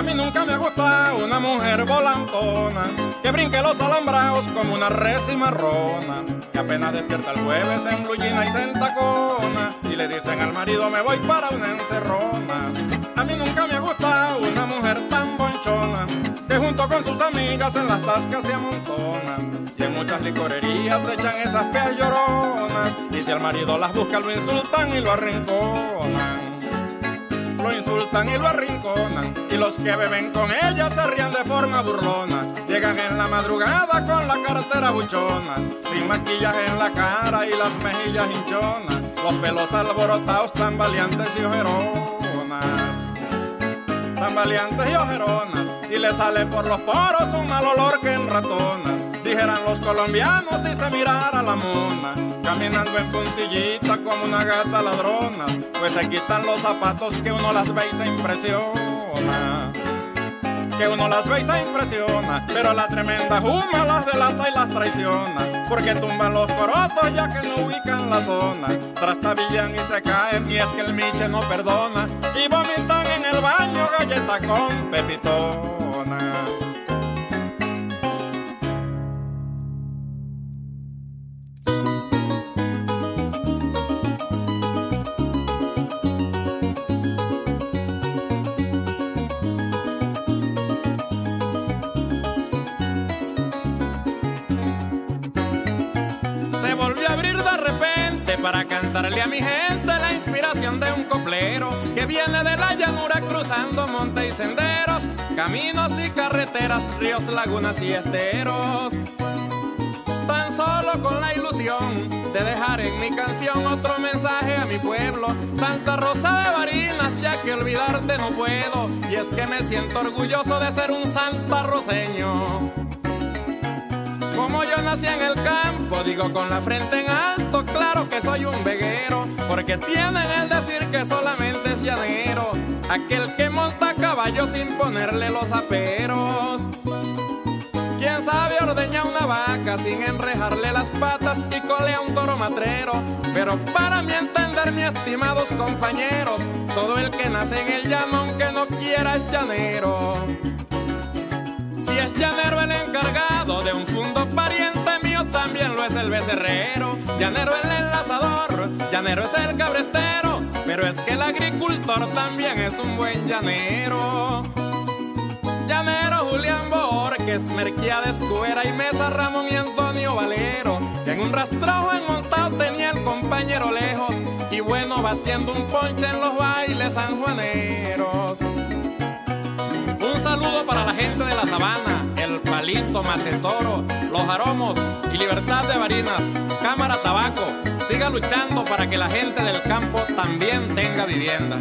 mí nunca me ha gustado una mujer volantona que brinque los alambrados como una res cimarrona, que apenas despierta el jueves se emblullina y se entacona y le dicen al marido me voy para una encerrona. A mí nunca me ha gustado una mujer tan bonchona que junto con sus amigas en las tascas se amontona y en muchas licorerías se echan esas peas lloronas y si al marido las busca lo insultan y lo arrinconan. Lo insultan y lo arrinconan y los que beben con ella se rían de forma burlona. Llegan en la madrugada con la cartera buchona, sin maquillaje en la cara y las mejillas hinchonas, los pelos alborotados tan valiantes y ojeronas, tan valiantes y ojeronas, y le sale por los poros un mal olor que enratona. Dijeran los colombianos si se mirara la mona, caminando en puntillita como una gata ladrona, pues se quitan los zapatos que uno las ve y se impresiona, que uno las ve y se impresiona, pero la tremenda juma las delata y las traiciona, porque tumban los corotos ya que no ubican la zona, trastabillan y se caen y es que el miche no perdona, y vomitan en el baño galleta con pepitona. Para cantarle a mi gente la inspiración de un coplero que viene de la llanura cruzando montes y senderos, caminos y carreteras, ríos, lagunas y esteros. Tan solo con la ilusión de dejar en mi canción otro mensaje a mi pueblo, Santa Rosa de Barinas, ya que olvidarte no puedo, y es que me siento orgulloso de ser un santarroceño. Como yo nací en el campo, digo con la frente en alto, claro que soy un veguero, porque tienen el decir que solamente es llanero aquel que monta a caballo sin ponerle los aperos. Quien sabe ordeña una vaca sin enrejarle las patas y colea un toro matrero, pero para mi entender, mis estimados compañeros, todo el que nace en el llano aunque no quiera es llanero. Si es llanero el encargado de un fundo pariente mío, también lo es el becerrero. Llanero el enlazador, llanero es el cabrestero, pero es que el agricultor también es un buen llanero. Llanero Julián Borges, Merquiades Cuera y Mesa Ramón y Antonio Valero, que en un rastrojo enmontado tenía el compañero lejos y bueno batiendo un ponche en los bailes sanjuaneros. Un saludo para la gente de la Sabana, El Palito, Matetoro, Los Aromos y Libertad de Barinas. Cámara Tabaco, siga luchando para que la gente del campo también tenga vivienda.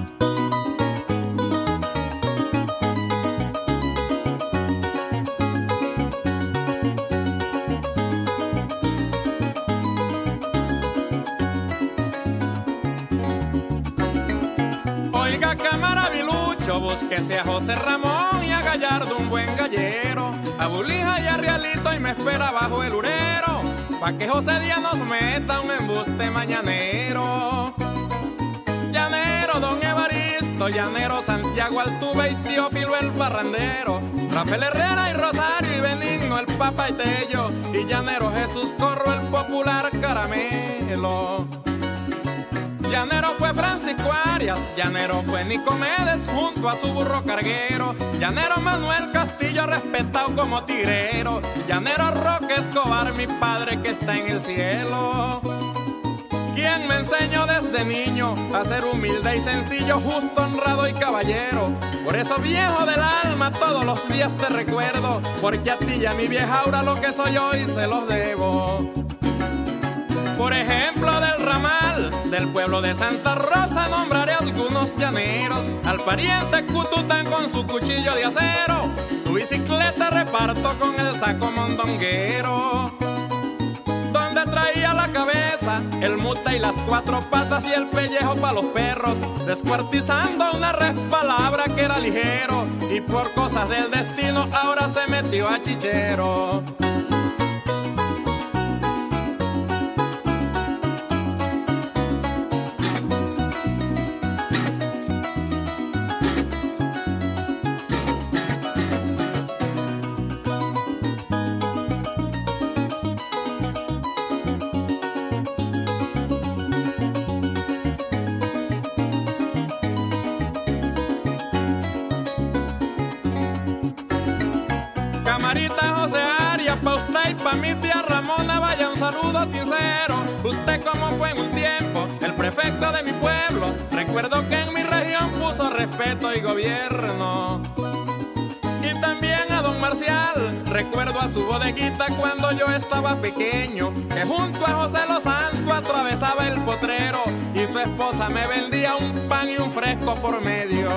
Oiga, cámara Bilucho, búsquese a José Ramón y a Gallardo, un buen gallero, a Bulija y a Realito, y me espera bajo el urero, pa' que José Díaz nos meta un embuste mañanero. Llanero Don Evaristo, llanero Santiago Altuve y Teófilo el Barrandero, Rafael Herrera y Rosario y Benigno el Papa y Tello, y llanero Jesús Corro el popular caramelo. Llanero fue Francisco Arias, llanero fue Nicomedes junto a su burro carguero, llanero Manuel Castillo respetado como tigrero, llanero Roque Escobar mi padre que está en el cielo. Quien me enseñó desde niño a ser humilde y sencillo, justo, honrado y caballero. Por eso viejo del alma todos los días te recuerdo, porque a ti y a mi vieja Aura lo que soy hoy se los debo. Por ejemplo, del ramal del pueblo de Santa Rosa nombraré algunos llaneros: al pariente Cutután con su cuchillo de acero, su bicicleta reparto con el saco mondonguero, donde traía la cabeza, el mute y las cuatro patas y el pellejo pa' los perros, descuartizando una res palabra que era ligero, y por cosas del destino ahora se metió a chichero. Camarita José Arias, pa' usted y pa' mi tía Ramona, vaya un saludo sincero. Usted como fue en un tiempo el prefecto de mi pueblo, recuerdo que en mi región puso respeto y gobierno. Y también a don Marcial, recuerdo a su bodeguita cuando yo estaba pequeño, que junto a José Los Santos atravesaba el potrero y su esposa me vendía un pan y un fresco por medio.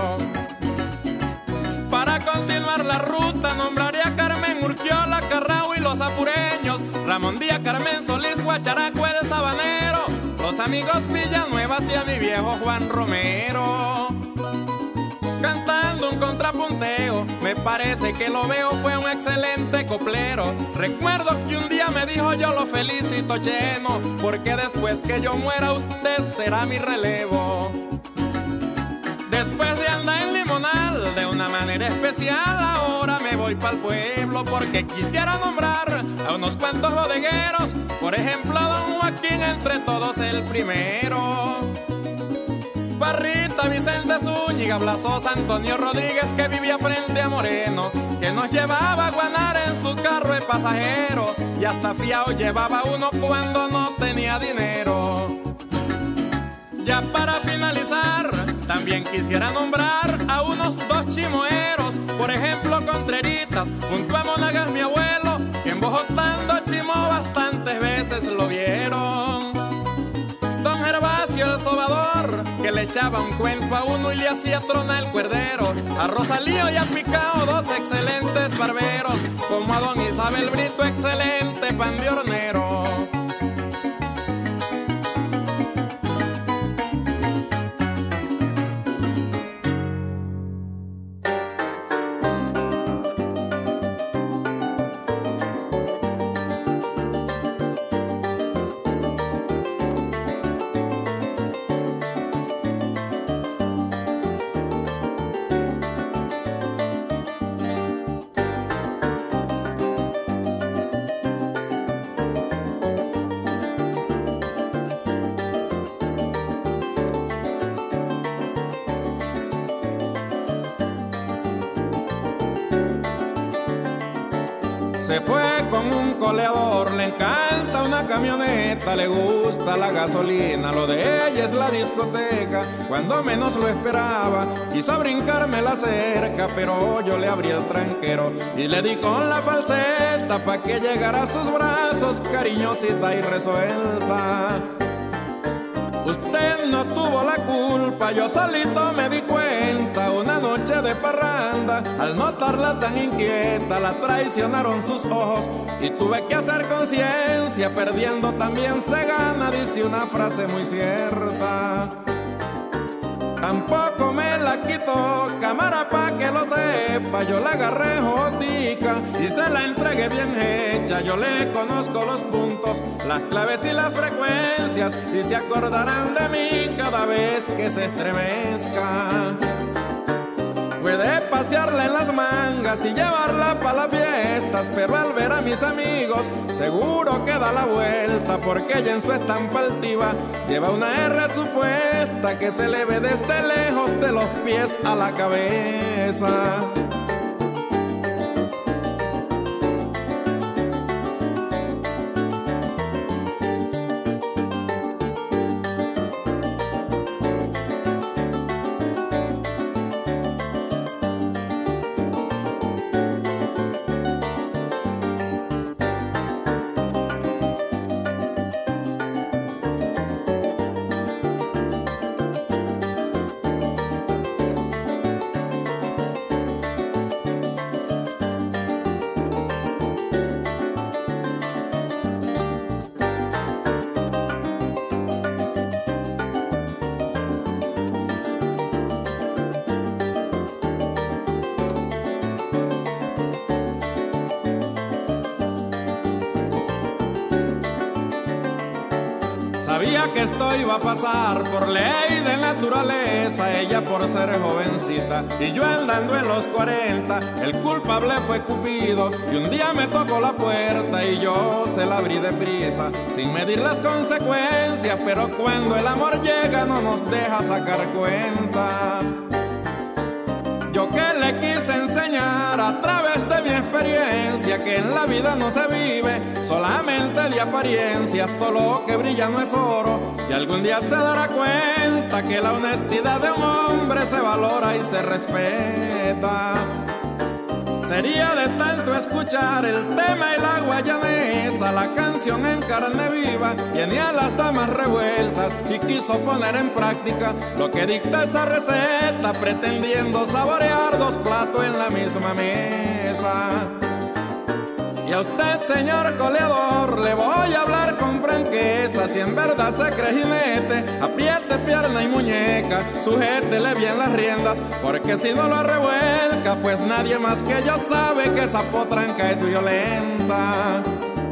Para continuar la ruta nombraría a Carmen Urquiola, Carrao y los apureños, Ramón Díaz, Carmen Solís, Guacharaco, el Sabanero, los amigos Villanuevas y a mi viejo Juan Romero. Cantando un contrapunteo, me parece que lo veo, fue un excelente coplero. Recuerdo que un día me dijo yo lo felicito Cheno, porque después que yo muera usted será mi relevo. Después de andar en Limonal de una manera especial, ahora me voy pa'l pueblo porque quisiera nombrar a unos cuantos bodegueros. Por ejemplo, a don Joaquín, entre todos el primero. Parrita, Vicente Zúñiga, Blasosa, Antonio Rodríguez, que vivía frente a Moreno, que nos llevaba a Guanare en su carro de pasajero, y hasta fiao llevaba uno cuando no tenía dinero. Ya para finalizar, también quisiera nombrar a unos dos chimoeros, por ejemplo Contreritas, junto a Monagas mi abuelo, que en Bojotando chimó bastantes veces lo vieron. Don Gervasio el sobador, que le echaba un cuento a uno y le hacía tronar el cuerdero. A Rosalío y a Picao, dos excelentes barberos, como a don Isabel Brito, excelente pan de hornero. Se fue con un coleador, le encanta una camioneta, le gusta la gasolina, lo de ella es la discoteca. Cuando menos lo esperaba, quiso brincarme la cerca, pero yo le abrí el tranquero y le di con la falseta pa' que llegara a sus brazos, cariñosita y resuelta. Usted no tuvo la culpa, yo solito me di cuenta. Una noche de parranda, al notarla tan inquieta, la traicionaron sus ojos y tuve que hacer conciencia. Perdiendo también se gana, dice una frase muy cierta. Tampoco me la quitó, cámara pa' que lo sepa. Yo la agarré jotica y se la entregué bien hecha. Yo le conozco los puntos, las claves y las frecuencias, y se acordarán de mí cada vez que se estremezca. Puede pasearla en las mangas y llevarla pa' las fiestas, pero al ver a mis amigos seguro que da la vuelta, porque ella en su estampa altiva lleva una R supuesta que se le ve desde lejos, de los pies a la cabeza. Sabía que esto iba a pasar por ley de naturaleza, ella por ser jovencita y yo andando en los cuarenta. El culpable fue Cupido y un día me tocó la puerta y yo se la abrí deprisa, sin medir las consecuencias. Pero cuando el amor llega no nos deja sacar cuentas. Yo que le quise enseñar a través de mi experiencia experiencia que en la vida no se vive solamente de apariencias. Todo lo que brilla no es oro, y algún día se dará cuenta que la honestidad de un hombre se valora y se respeta. Sería de tanto escuchar el tema y la guayanesa, la canción en carne viva, tenía las damas revueltas y quiso poner en práctica lo que dicta esa receta, pretendiendo saborear dos platos en la misma mesa. Y a usted, señor coleador, le voy a hablar con franqueza. Si en verdad se cree jinete, apriete pierna y muñeca, sujétele bien las riendas, porque si no lo revuelca, pues nadie más que yo sabe que esa potranca es violenta.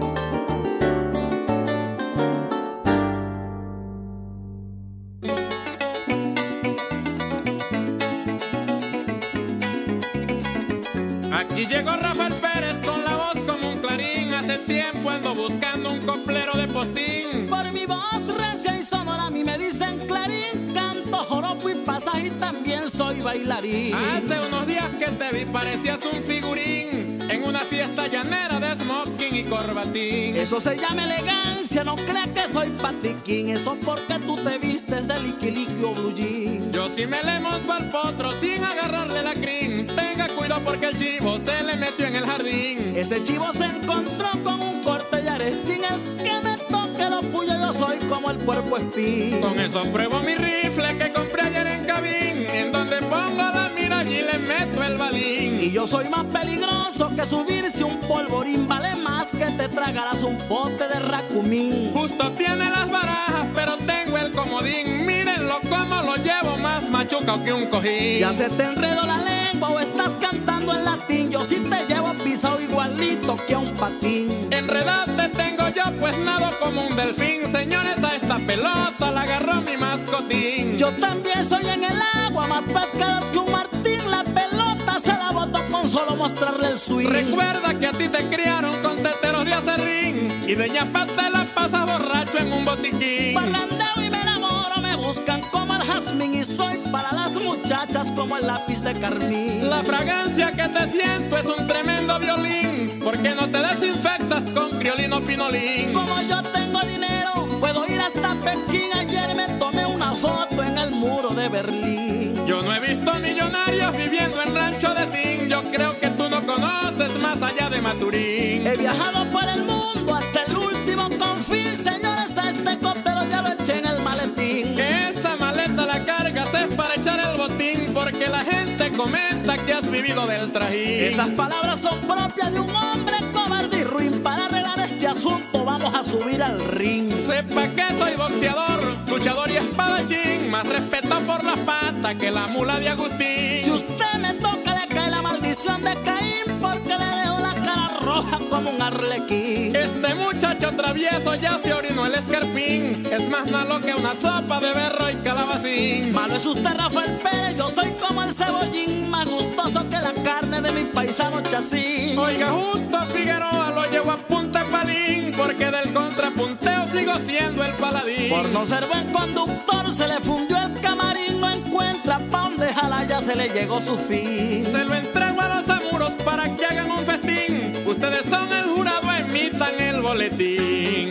Aquí llegó Rafael Pérez con la voz como un clarín. Hace tiempo ando buscando un coplero de postín. Por mi voz recia y sonora a mí me dicen clarín. Canto, joropo y pasaje y también soy bailarín. Hace unos días que te vi parecías un figurín en una fiesta llanera de smoking y corbatín. Eso se llama elegancia, no creas que soy patiquín. Eso porque tú te vistes de liquiliquio blue jean. Yo sí me le monto al potro sin agarrarle la crin. Tenga cuidado porque el chivo se le metió en el jardín. Ese chivo se encontró con un corte y arestín. El que me toque lo puyo yo soy como el puerco espín. Con eso pruebo mi rifle que compré ayer en Cabín, en donde pongo la mira y le meto el balín. Y yo soy más peligroso que subirse un polvorín. Vale más que te tragarás un pote de racumín. Justo tiene las barajas, pero tengo el comodín. Mírenlo como lo llevo, más machucado que un cojín. Ya se te enredó la lengua o estás cantando en latín. Yo sí te llevo pisado igualito que a un patín. Enredado te tengo yo, pues nado como un delfín. Señores, a esta pelota la agarró mi mascotín. Yo también soy en el agua, más pescador que un martín. La pelota se la botó con solo mostrarle el swing. Recuerda que a ti te criaron con teteros de acerrín, y de ñapa te la pasas borracho en un botiquín. Parrandeo y me enamoro, me buscan como el jazmín, y soy para las muchachas como el lápiz de carmín. La fragancia que te siento es un tremendo violín, porque no te desinfectas con criolino pinolín. Como yo tengo dinero, puedo ir hasta Pekín. Ayer me tomé una foto en el muro de Berlín. Yo no he visto millonarios viviendo en rancho de zinc. Yo creo que tú no conoces más allá de Maturín. He viajado por el mundo hasta el último confín. Señores, a este copero ya lo eché en el maletín. Que esa maleta la cargas es para echar el botín, porque la gente comenta que has vivido del trajín. Esas palabras son propias de un hombre cobarde y ruin. Para arreglar este asunto vamos a subir al ring. Sepa que soy boxeador, luchador y espadachín, más respeto por las patas que la mula de Agustín. Si usted me toca le cae la maldición de Caín, porque le dejo la cara roja como un arlequín. Este muchacho travieso ya se orinó el escarpín, es más malo que una sopa de berro y calabacín. Malo es usted, Rafael Pérez, yo soy como el cebollín, más gustoso que la carne de mi paisano Chacín. Oiga, Justo Figueroa lo llevo a punta palín, porque del contrapunteo sigo siendo el paladín. Por no ser buen conductor se le fundió el camarín, no encuentra pa' donde jala, ya se le llegó su fin. Se lo entrego a los amuros para que hagan un festín, ustedes son el jurado, emitan el boletín.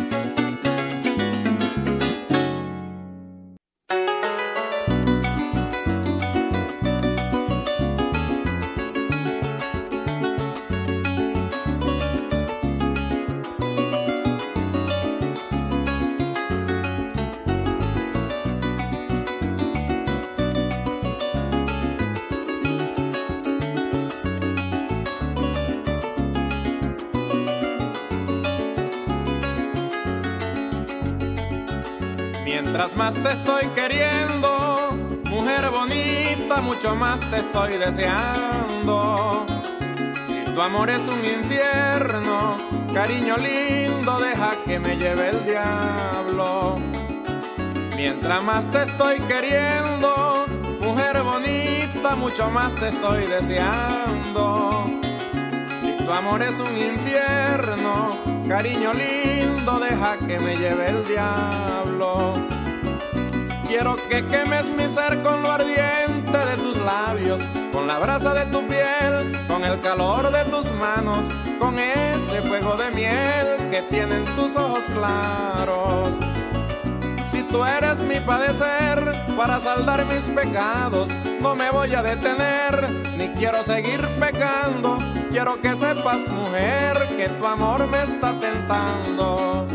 Mientras más te estoy queriendo, mujer bonita, mucho más te estoy deseando. Si tu amor es un infierno, cariño lindo, deja que me lleve el diablo. Mientras más te estoy queriendo, mujer bonita, mucho más te estoy deseando. Si tu amor es un infierno, cariño lindo, deja que me lleve el diablo. Quiero que quemes mi ser con lo ardiente de tus labios, con la brasa de tu piel, con con el calor de tus manos, con ese fuego de miel que tienen tus ojos claros. Si tú eres mi padecer para saldar mis pecados, no me voy a detener, ni quiero seguir pecando. Quiero que sepas, mujer, que tu amor me está tentando.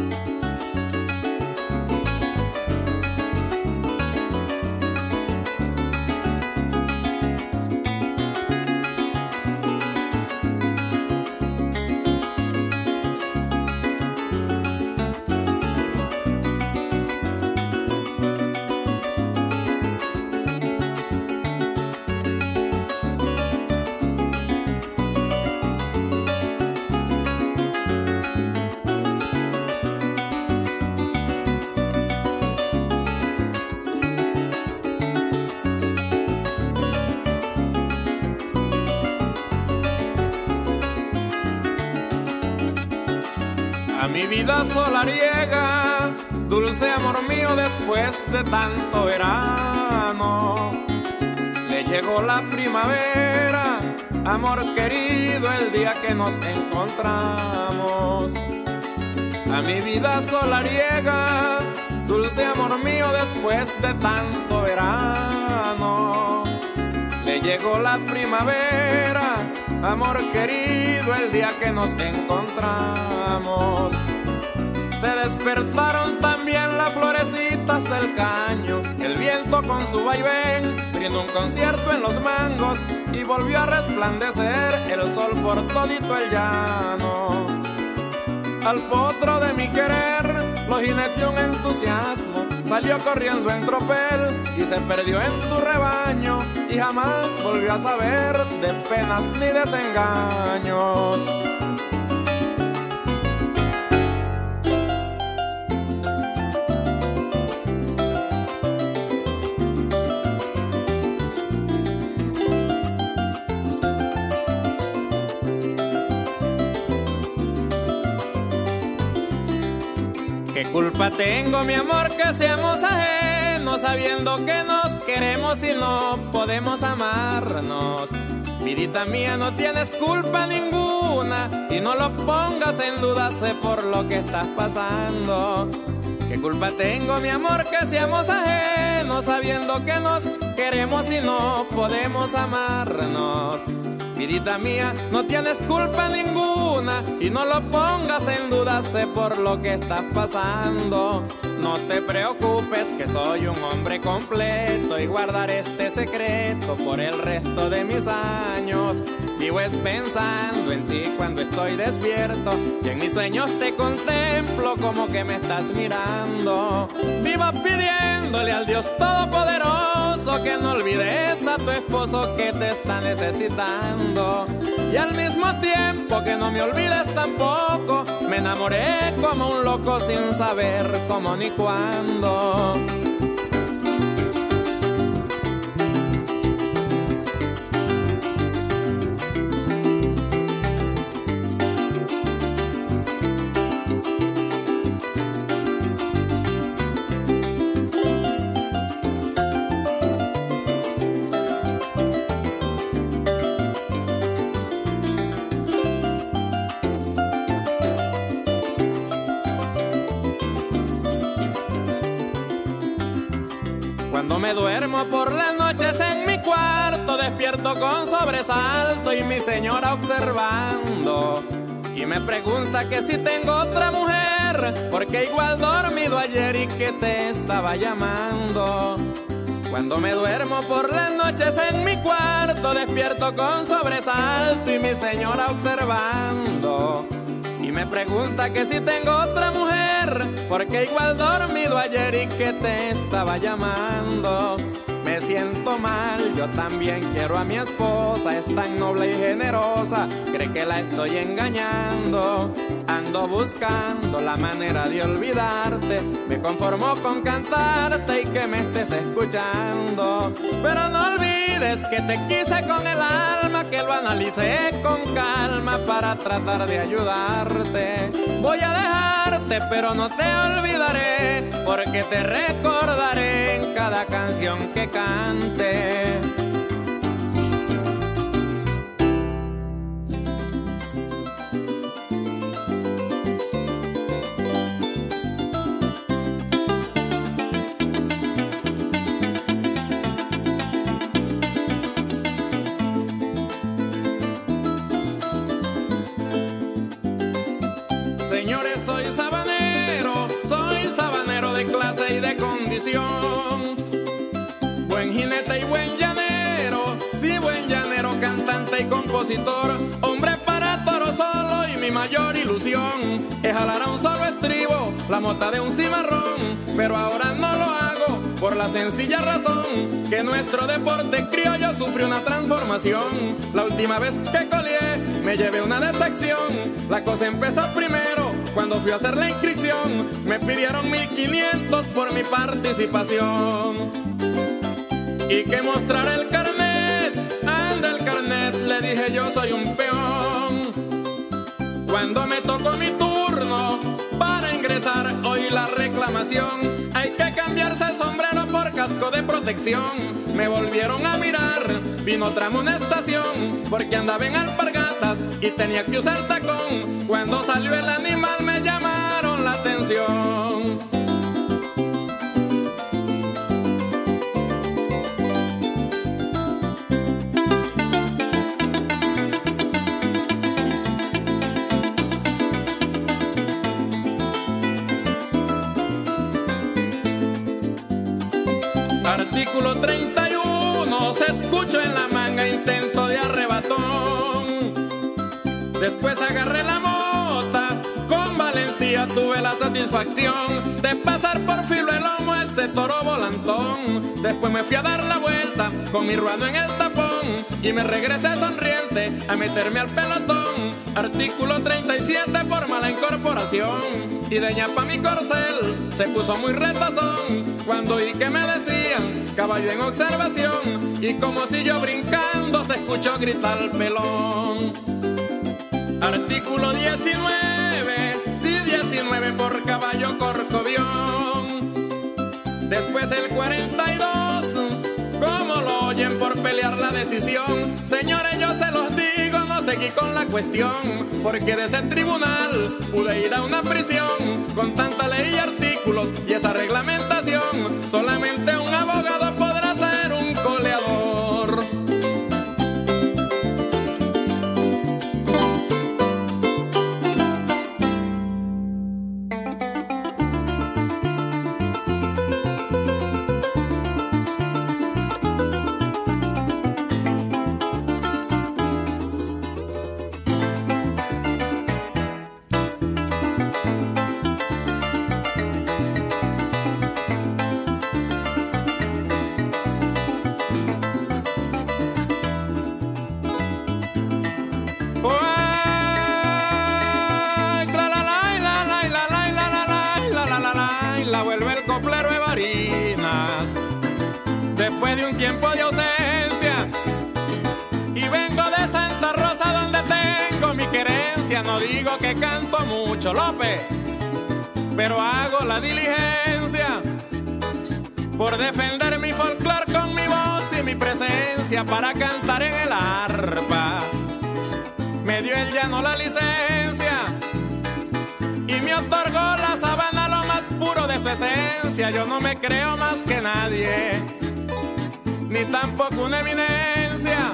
A mi vida solariega, dulce amor mío, después de tanto verano, le llegó la primavera, amor querido, el día que nos encontramos. A mi vida solariega, dulce amor mío, después de tanto verano, le llegó la primavera, amor querido, el día que nos encontramos. Se despertaron también las florecitas del caño, el viento con su vaivén brindó un concierto en los mangos y volvió a resplandecer el sol por todito el llano. Al potro de mi querer lo jineteó un entusiasmo, salió corriendo en tropel y se perdió en tu rebaño, y jamás volvió a saber de penas ni desengaños. ¿Qué culpa tengo, mi amor, que seamos ajenos, sabiendo que nos queremos y no podemos amarnos? Vidita mía, no tienes culpa ninguna y no lo pongas en duda, sé por lo que estás pasando. ¿Qué culpa tengo, mi amor, que seamos ajenos, sabiendo que nos queremos y no podemos amarnos? Vidita mía, no tienes culpa ninguna y no lo pongas en duda, sé por lo que estás pasando. No te preocupes que soy un hombre completo y guardaré este secreto por el resto de mis años. Vivo es pensando en ti cuando estoy despierto y en mis sueños te contemplo como que me estás mirando. Vivo pidiéndole al Dios Todopoderoso que no olvides a tu esposo que te está necesitando. Y al mismo tiempo que no me olvides tampoco, me enamoré como un loco sin saber cómo ni cuándo. Cuando me duermo por las noches en mi cuarto, despierto con sobresalto y mi señora observando. Y me pregunta que si tengo otra mujer, porque igual dormido ayer y que te estaba llamando. Cuando me duermo por las noches en mi cuarto, despierto con sobresalto y mi señora observando. Y me pregunta que si tengo otra mujer, porque igual dormido ayer y que te estaba llamando. Me siento mal, yo también quiero a mi esposa, es tan noble y generosa, cree que la estoy engañando. Ando buscando la manera de olvidarte, me conformo con cantarte y que me estés escuchando. Pero no olvides que te quise con el alma, que lo analicé con calma para tratar de ayudarte. Voy a dejarte, pero no te olvidaré, porque te recordaré en cada canción que cante. Señores, soy sabanero, soy sabanero de clase y de condición. Buen jinete y buen llanero, sí, buen llanero, cantante y compositor. Hombre para toro solo y mi mayor ilusión es jalar a un solo estribo la mota de un cimarrón. Pero ahora no lo hago por la sencilla razón que nuestro deporte criollo sufrió una transformación. La última vez que colié me llevé una decepción. La cosa empezó primero cuando fui a hacer la inscripción. Me pidieron mil quinientos por mi participación y que mostrara el carnet. Anda el carnet, le dije, yo soy un peón. Cuando me tocó mi turno para ingresar, oí la reclamación. Hay que cambiarse el sombrero por casco de protección. Me volvieron a mirar, vino otra amonestación, porque andaba en alpargatas y tenía que usar tacón. Cuando salió el animal me llamaron la atención. Artículo treinta y uno, se escuchó en la manga intento de arrebatón. Después agarré la mota, con valentía tuve la satisfacción de pasar por filo el lomo a ese toro volantón. Después me fui a dar la vuelta con mi ruano en el tapón y me regresé sonriente a meterme al pelotón. Artículo treinta y siete por mala incorporación. Y de ñapa mi corcel se puso muy retazón cuando oí que me decían caballo en observación. Y como si yo brincando se escuchó gritar el pelón. Artículo diecinueve, sí, diecinueve por caballo corcovión. Después el cuarenta y dos, como lo oyen por pelear la decisión. Señores, yo se los digo, no seguí con la cuestión, porque de ese tribunal pude ir a una prisión. Con tanta ley y artículos y esa reglamentación, solamente un abogado podrá ser un coleador. La vuelve el coplero de Barinas después de un tiempo de ausencia, y vengo de Santa Rosa donde tengo mi querencia. No digo que canto mucho, López, pero hago la diligencia por defender mi folclor con mi voz y mi presencia para cantar en el arpa. Me dio el llano la licencia y me otorgó la sabana lo más puro de su esencia. Yo no me creo más que nadie, ni tampoco una eminencia,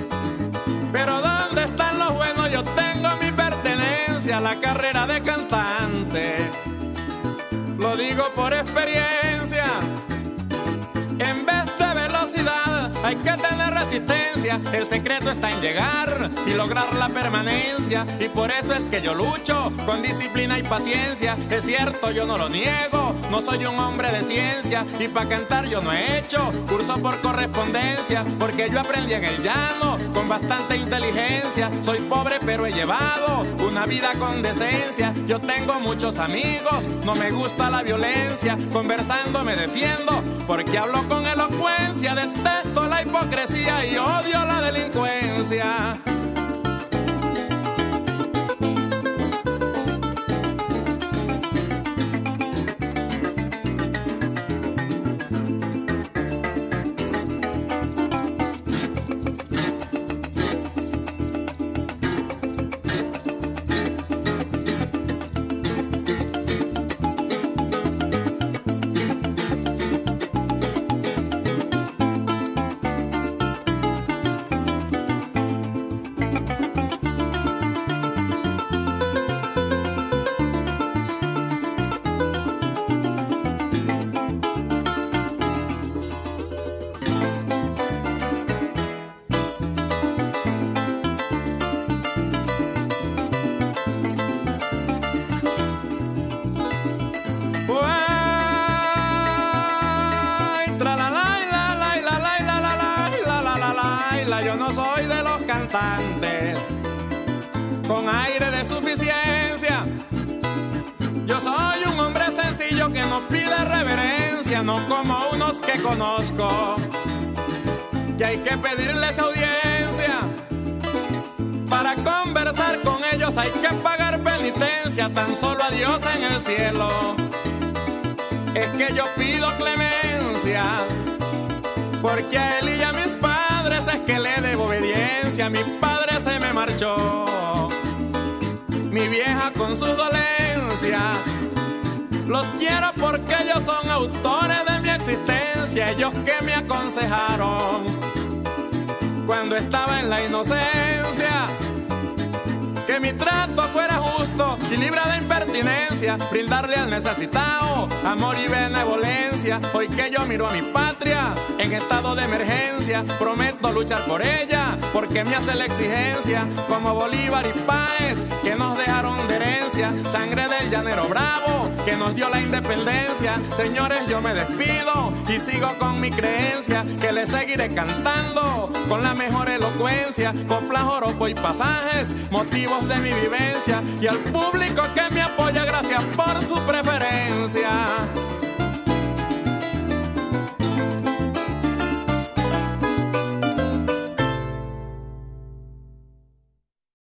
pero ¿dónde están los buenos? Yo tengo mi pertenencia a la carrera de cantante. Lo digo por experiencia. En vez de velocidad hay que tener resistencia. El secreto está en llegar y lograr la permanencia. Y por eso es que yo lucho con disciplina y paciencia. Es cierto, yo no lo niego, no soy un hombre de ciencia. Y para cantar yo no he hecho curso por correspondencia, porque yo aprendí en el llano con bastante inteligencia. Soy pobre pero he llevado una vida con decencia. Yo tengo muchos amigos, no me gusta la violencia. Conversando me defiendo porque hablo con elocuencia. Detesto la hipocresía y odio la delincuencia. no soy de los cantantes con aire de suficiencia. Yo soy un hombre sencillo que no pide reverencia, no como unos que conozco, que hay que pedirles audiencia. Para conversar con ellos hay que pagar penitencia, tan solo a Dios en el cielo es que yo pido clemencia, porque a él y a mis padres es que le debo obediencia. Mi padre se me marchó, mi vieja con sus dolencias. Los quiero porque ellos son autores de mi existencia, ellos que me aconsejaron cuando estaba en la inocencia, que mi trato fuera justo y libre de impertinencia, brindarle al necesitado amor y benevolencia. Hoy que yo miro a mi patria en estado de emergencia, prometo luchar por ella porque me hace la exigencia, como Bolívar y Páez que nos dejaron de herencia, sangre del llanero bravo que nos dio la independencia. Señores, yo me despido y sigo con mi creencia, que le seguiré cantando con la mejor elocuencia, coplas, joropo y pasajes, motivos de mi vivencia, y al público que me apoya, gracias por su preferencia.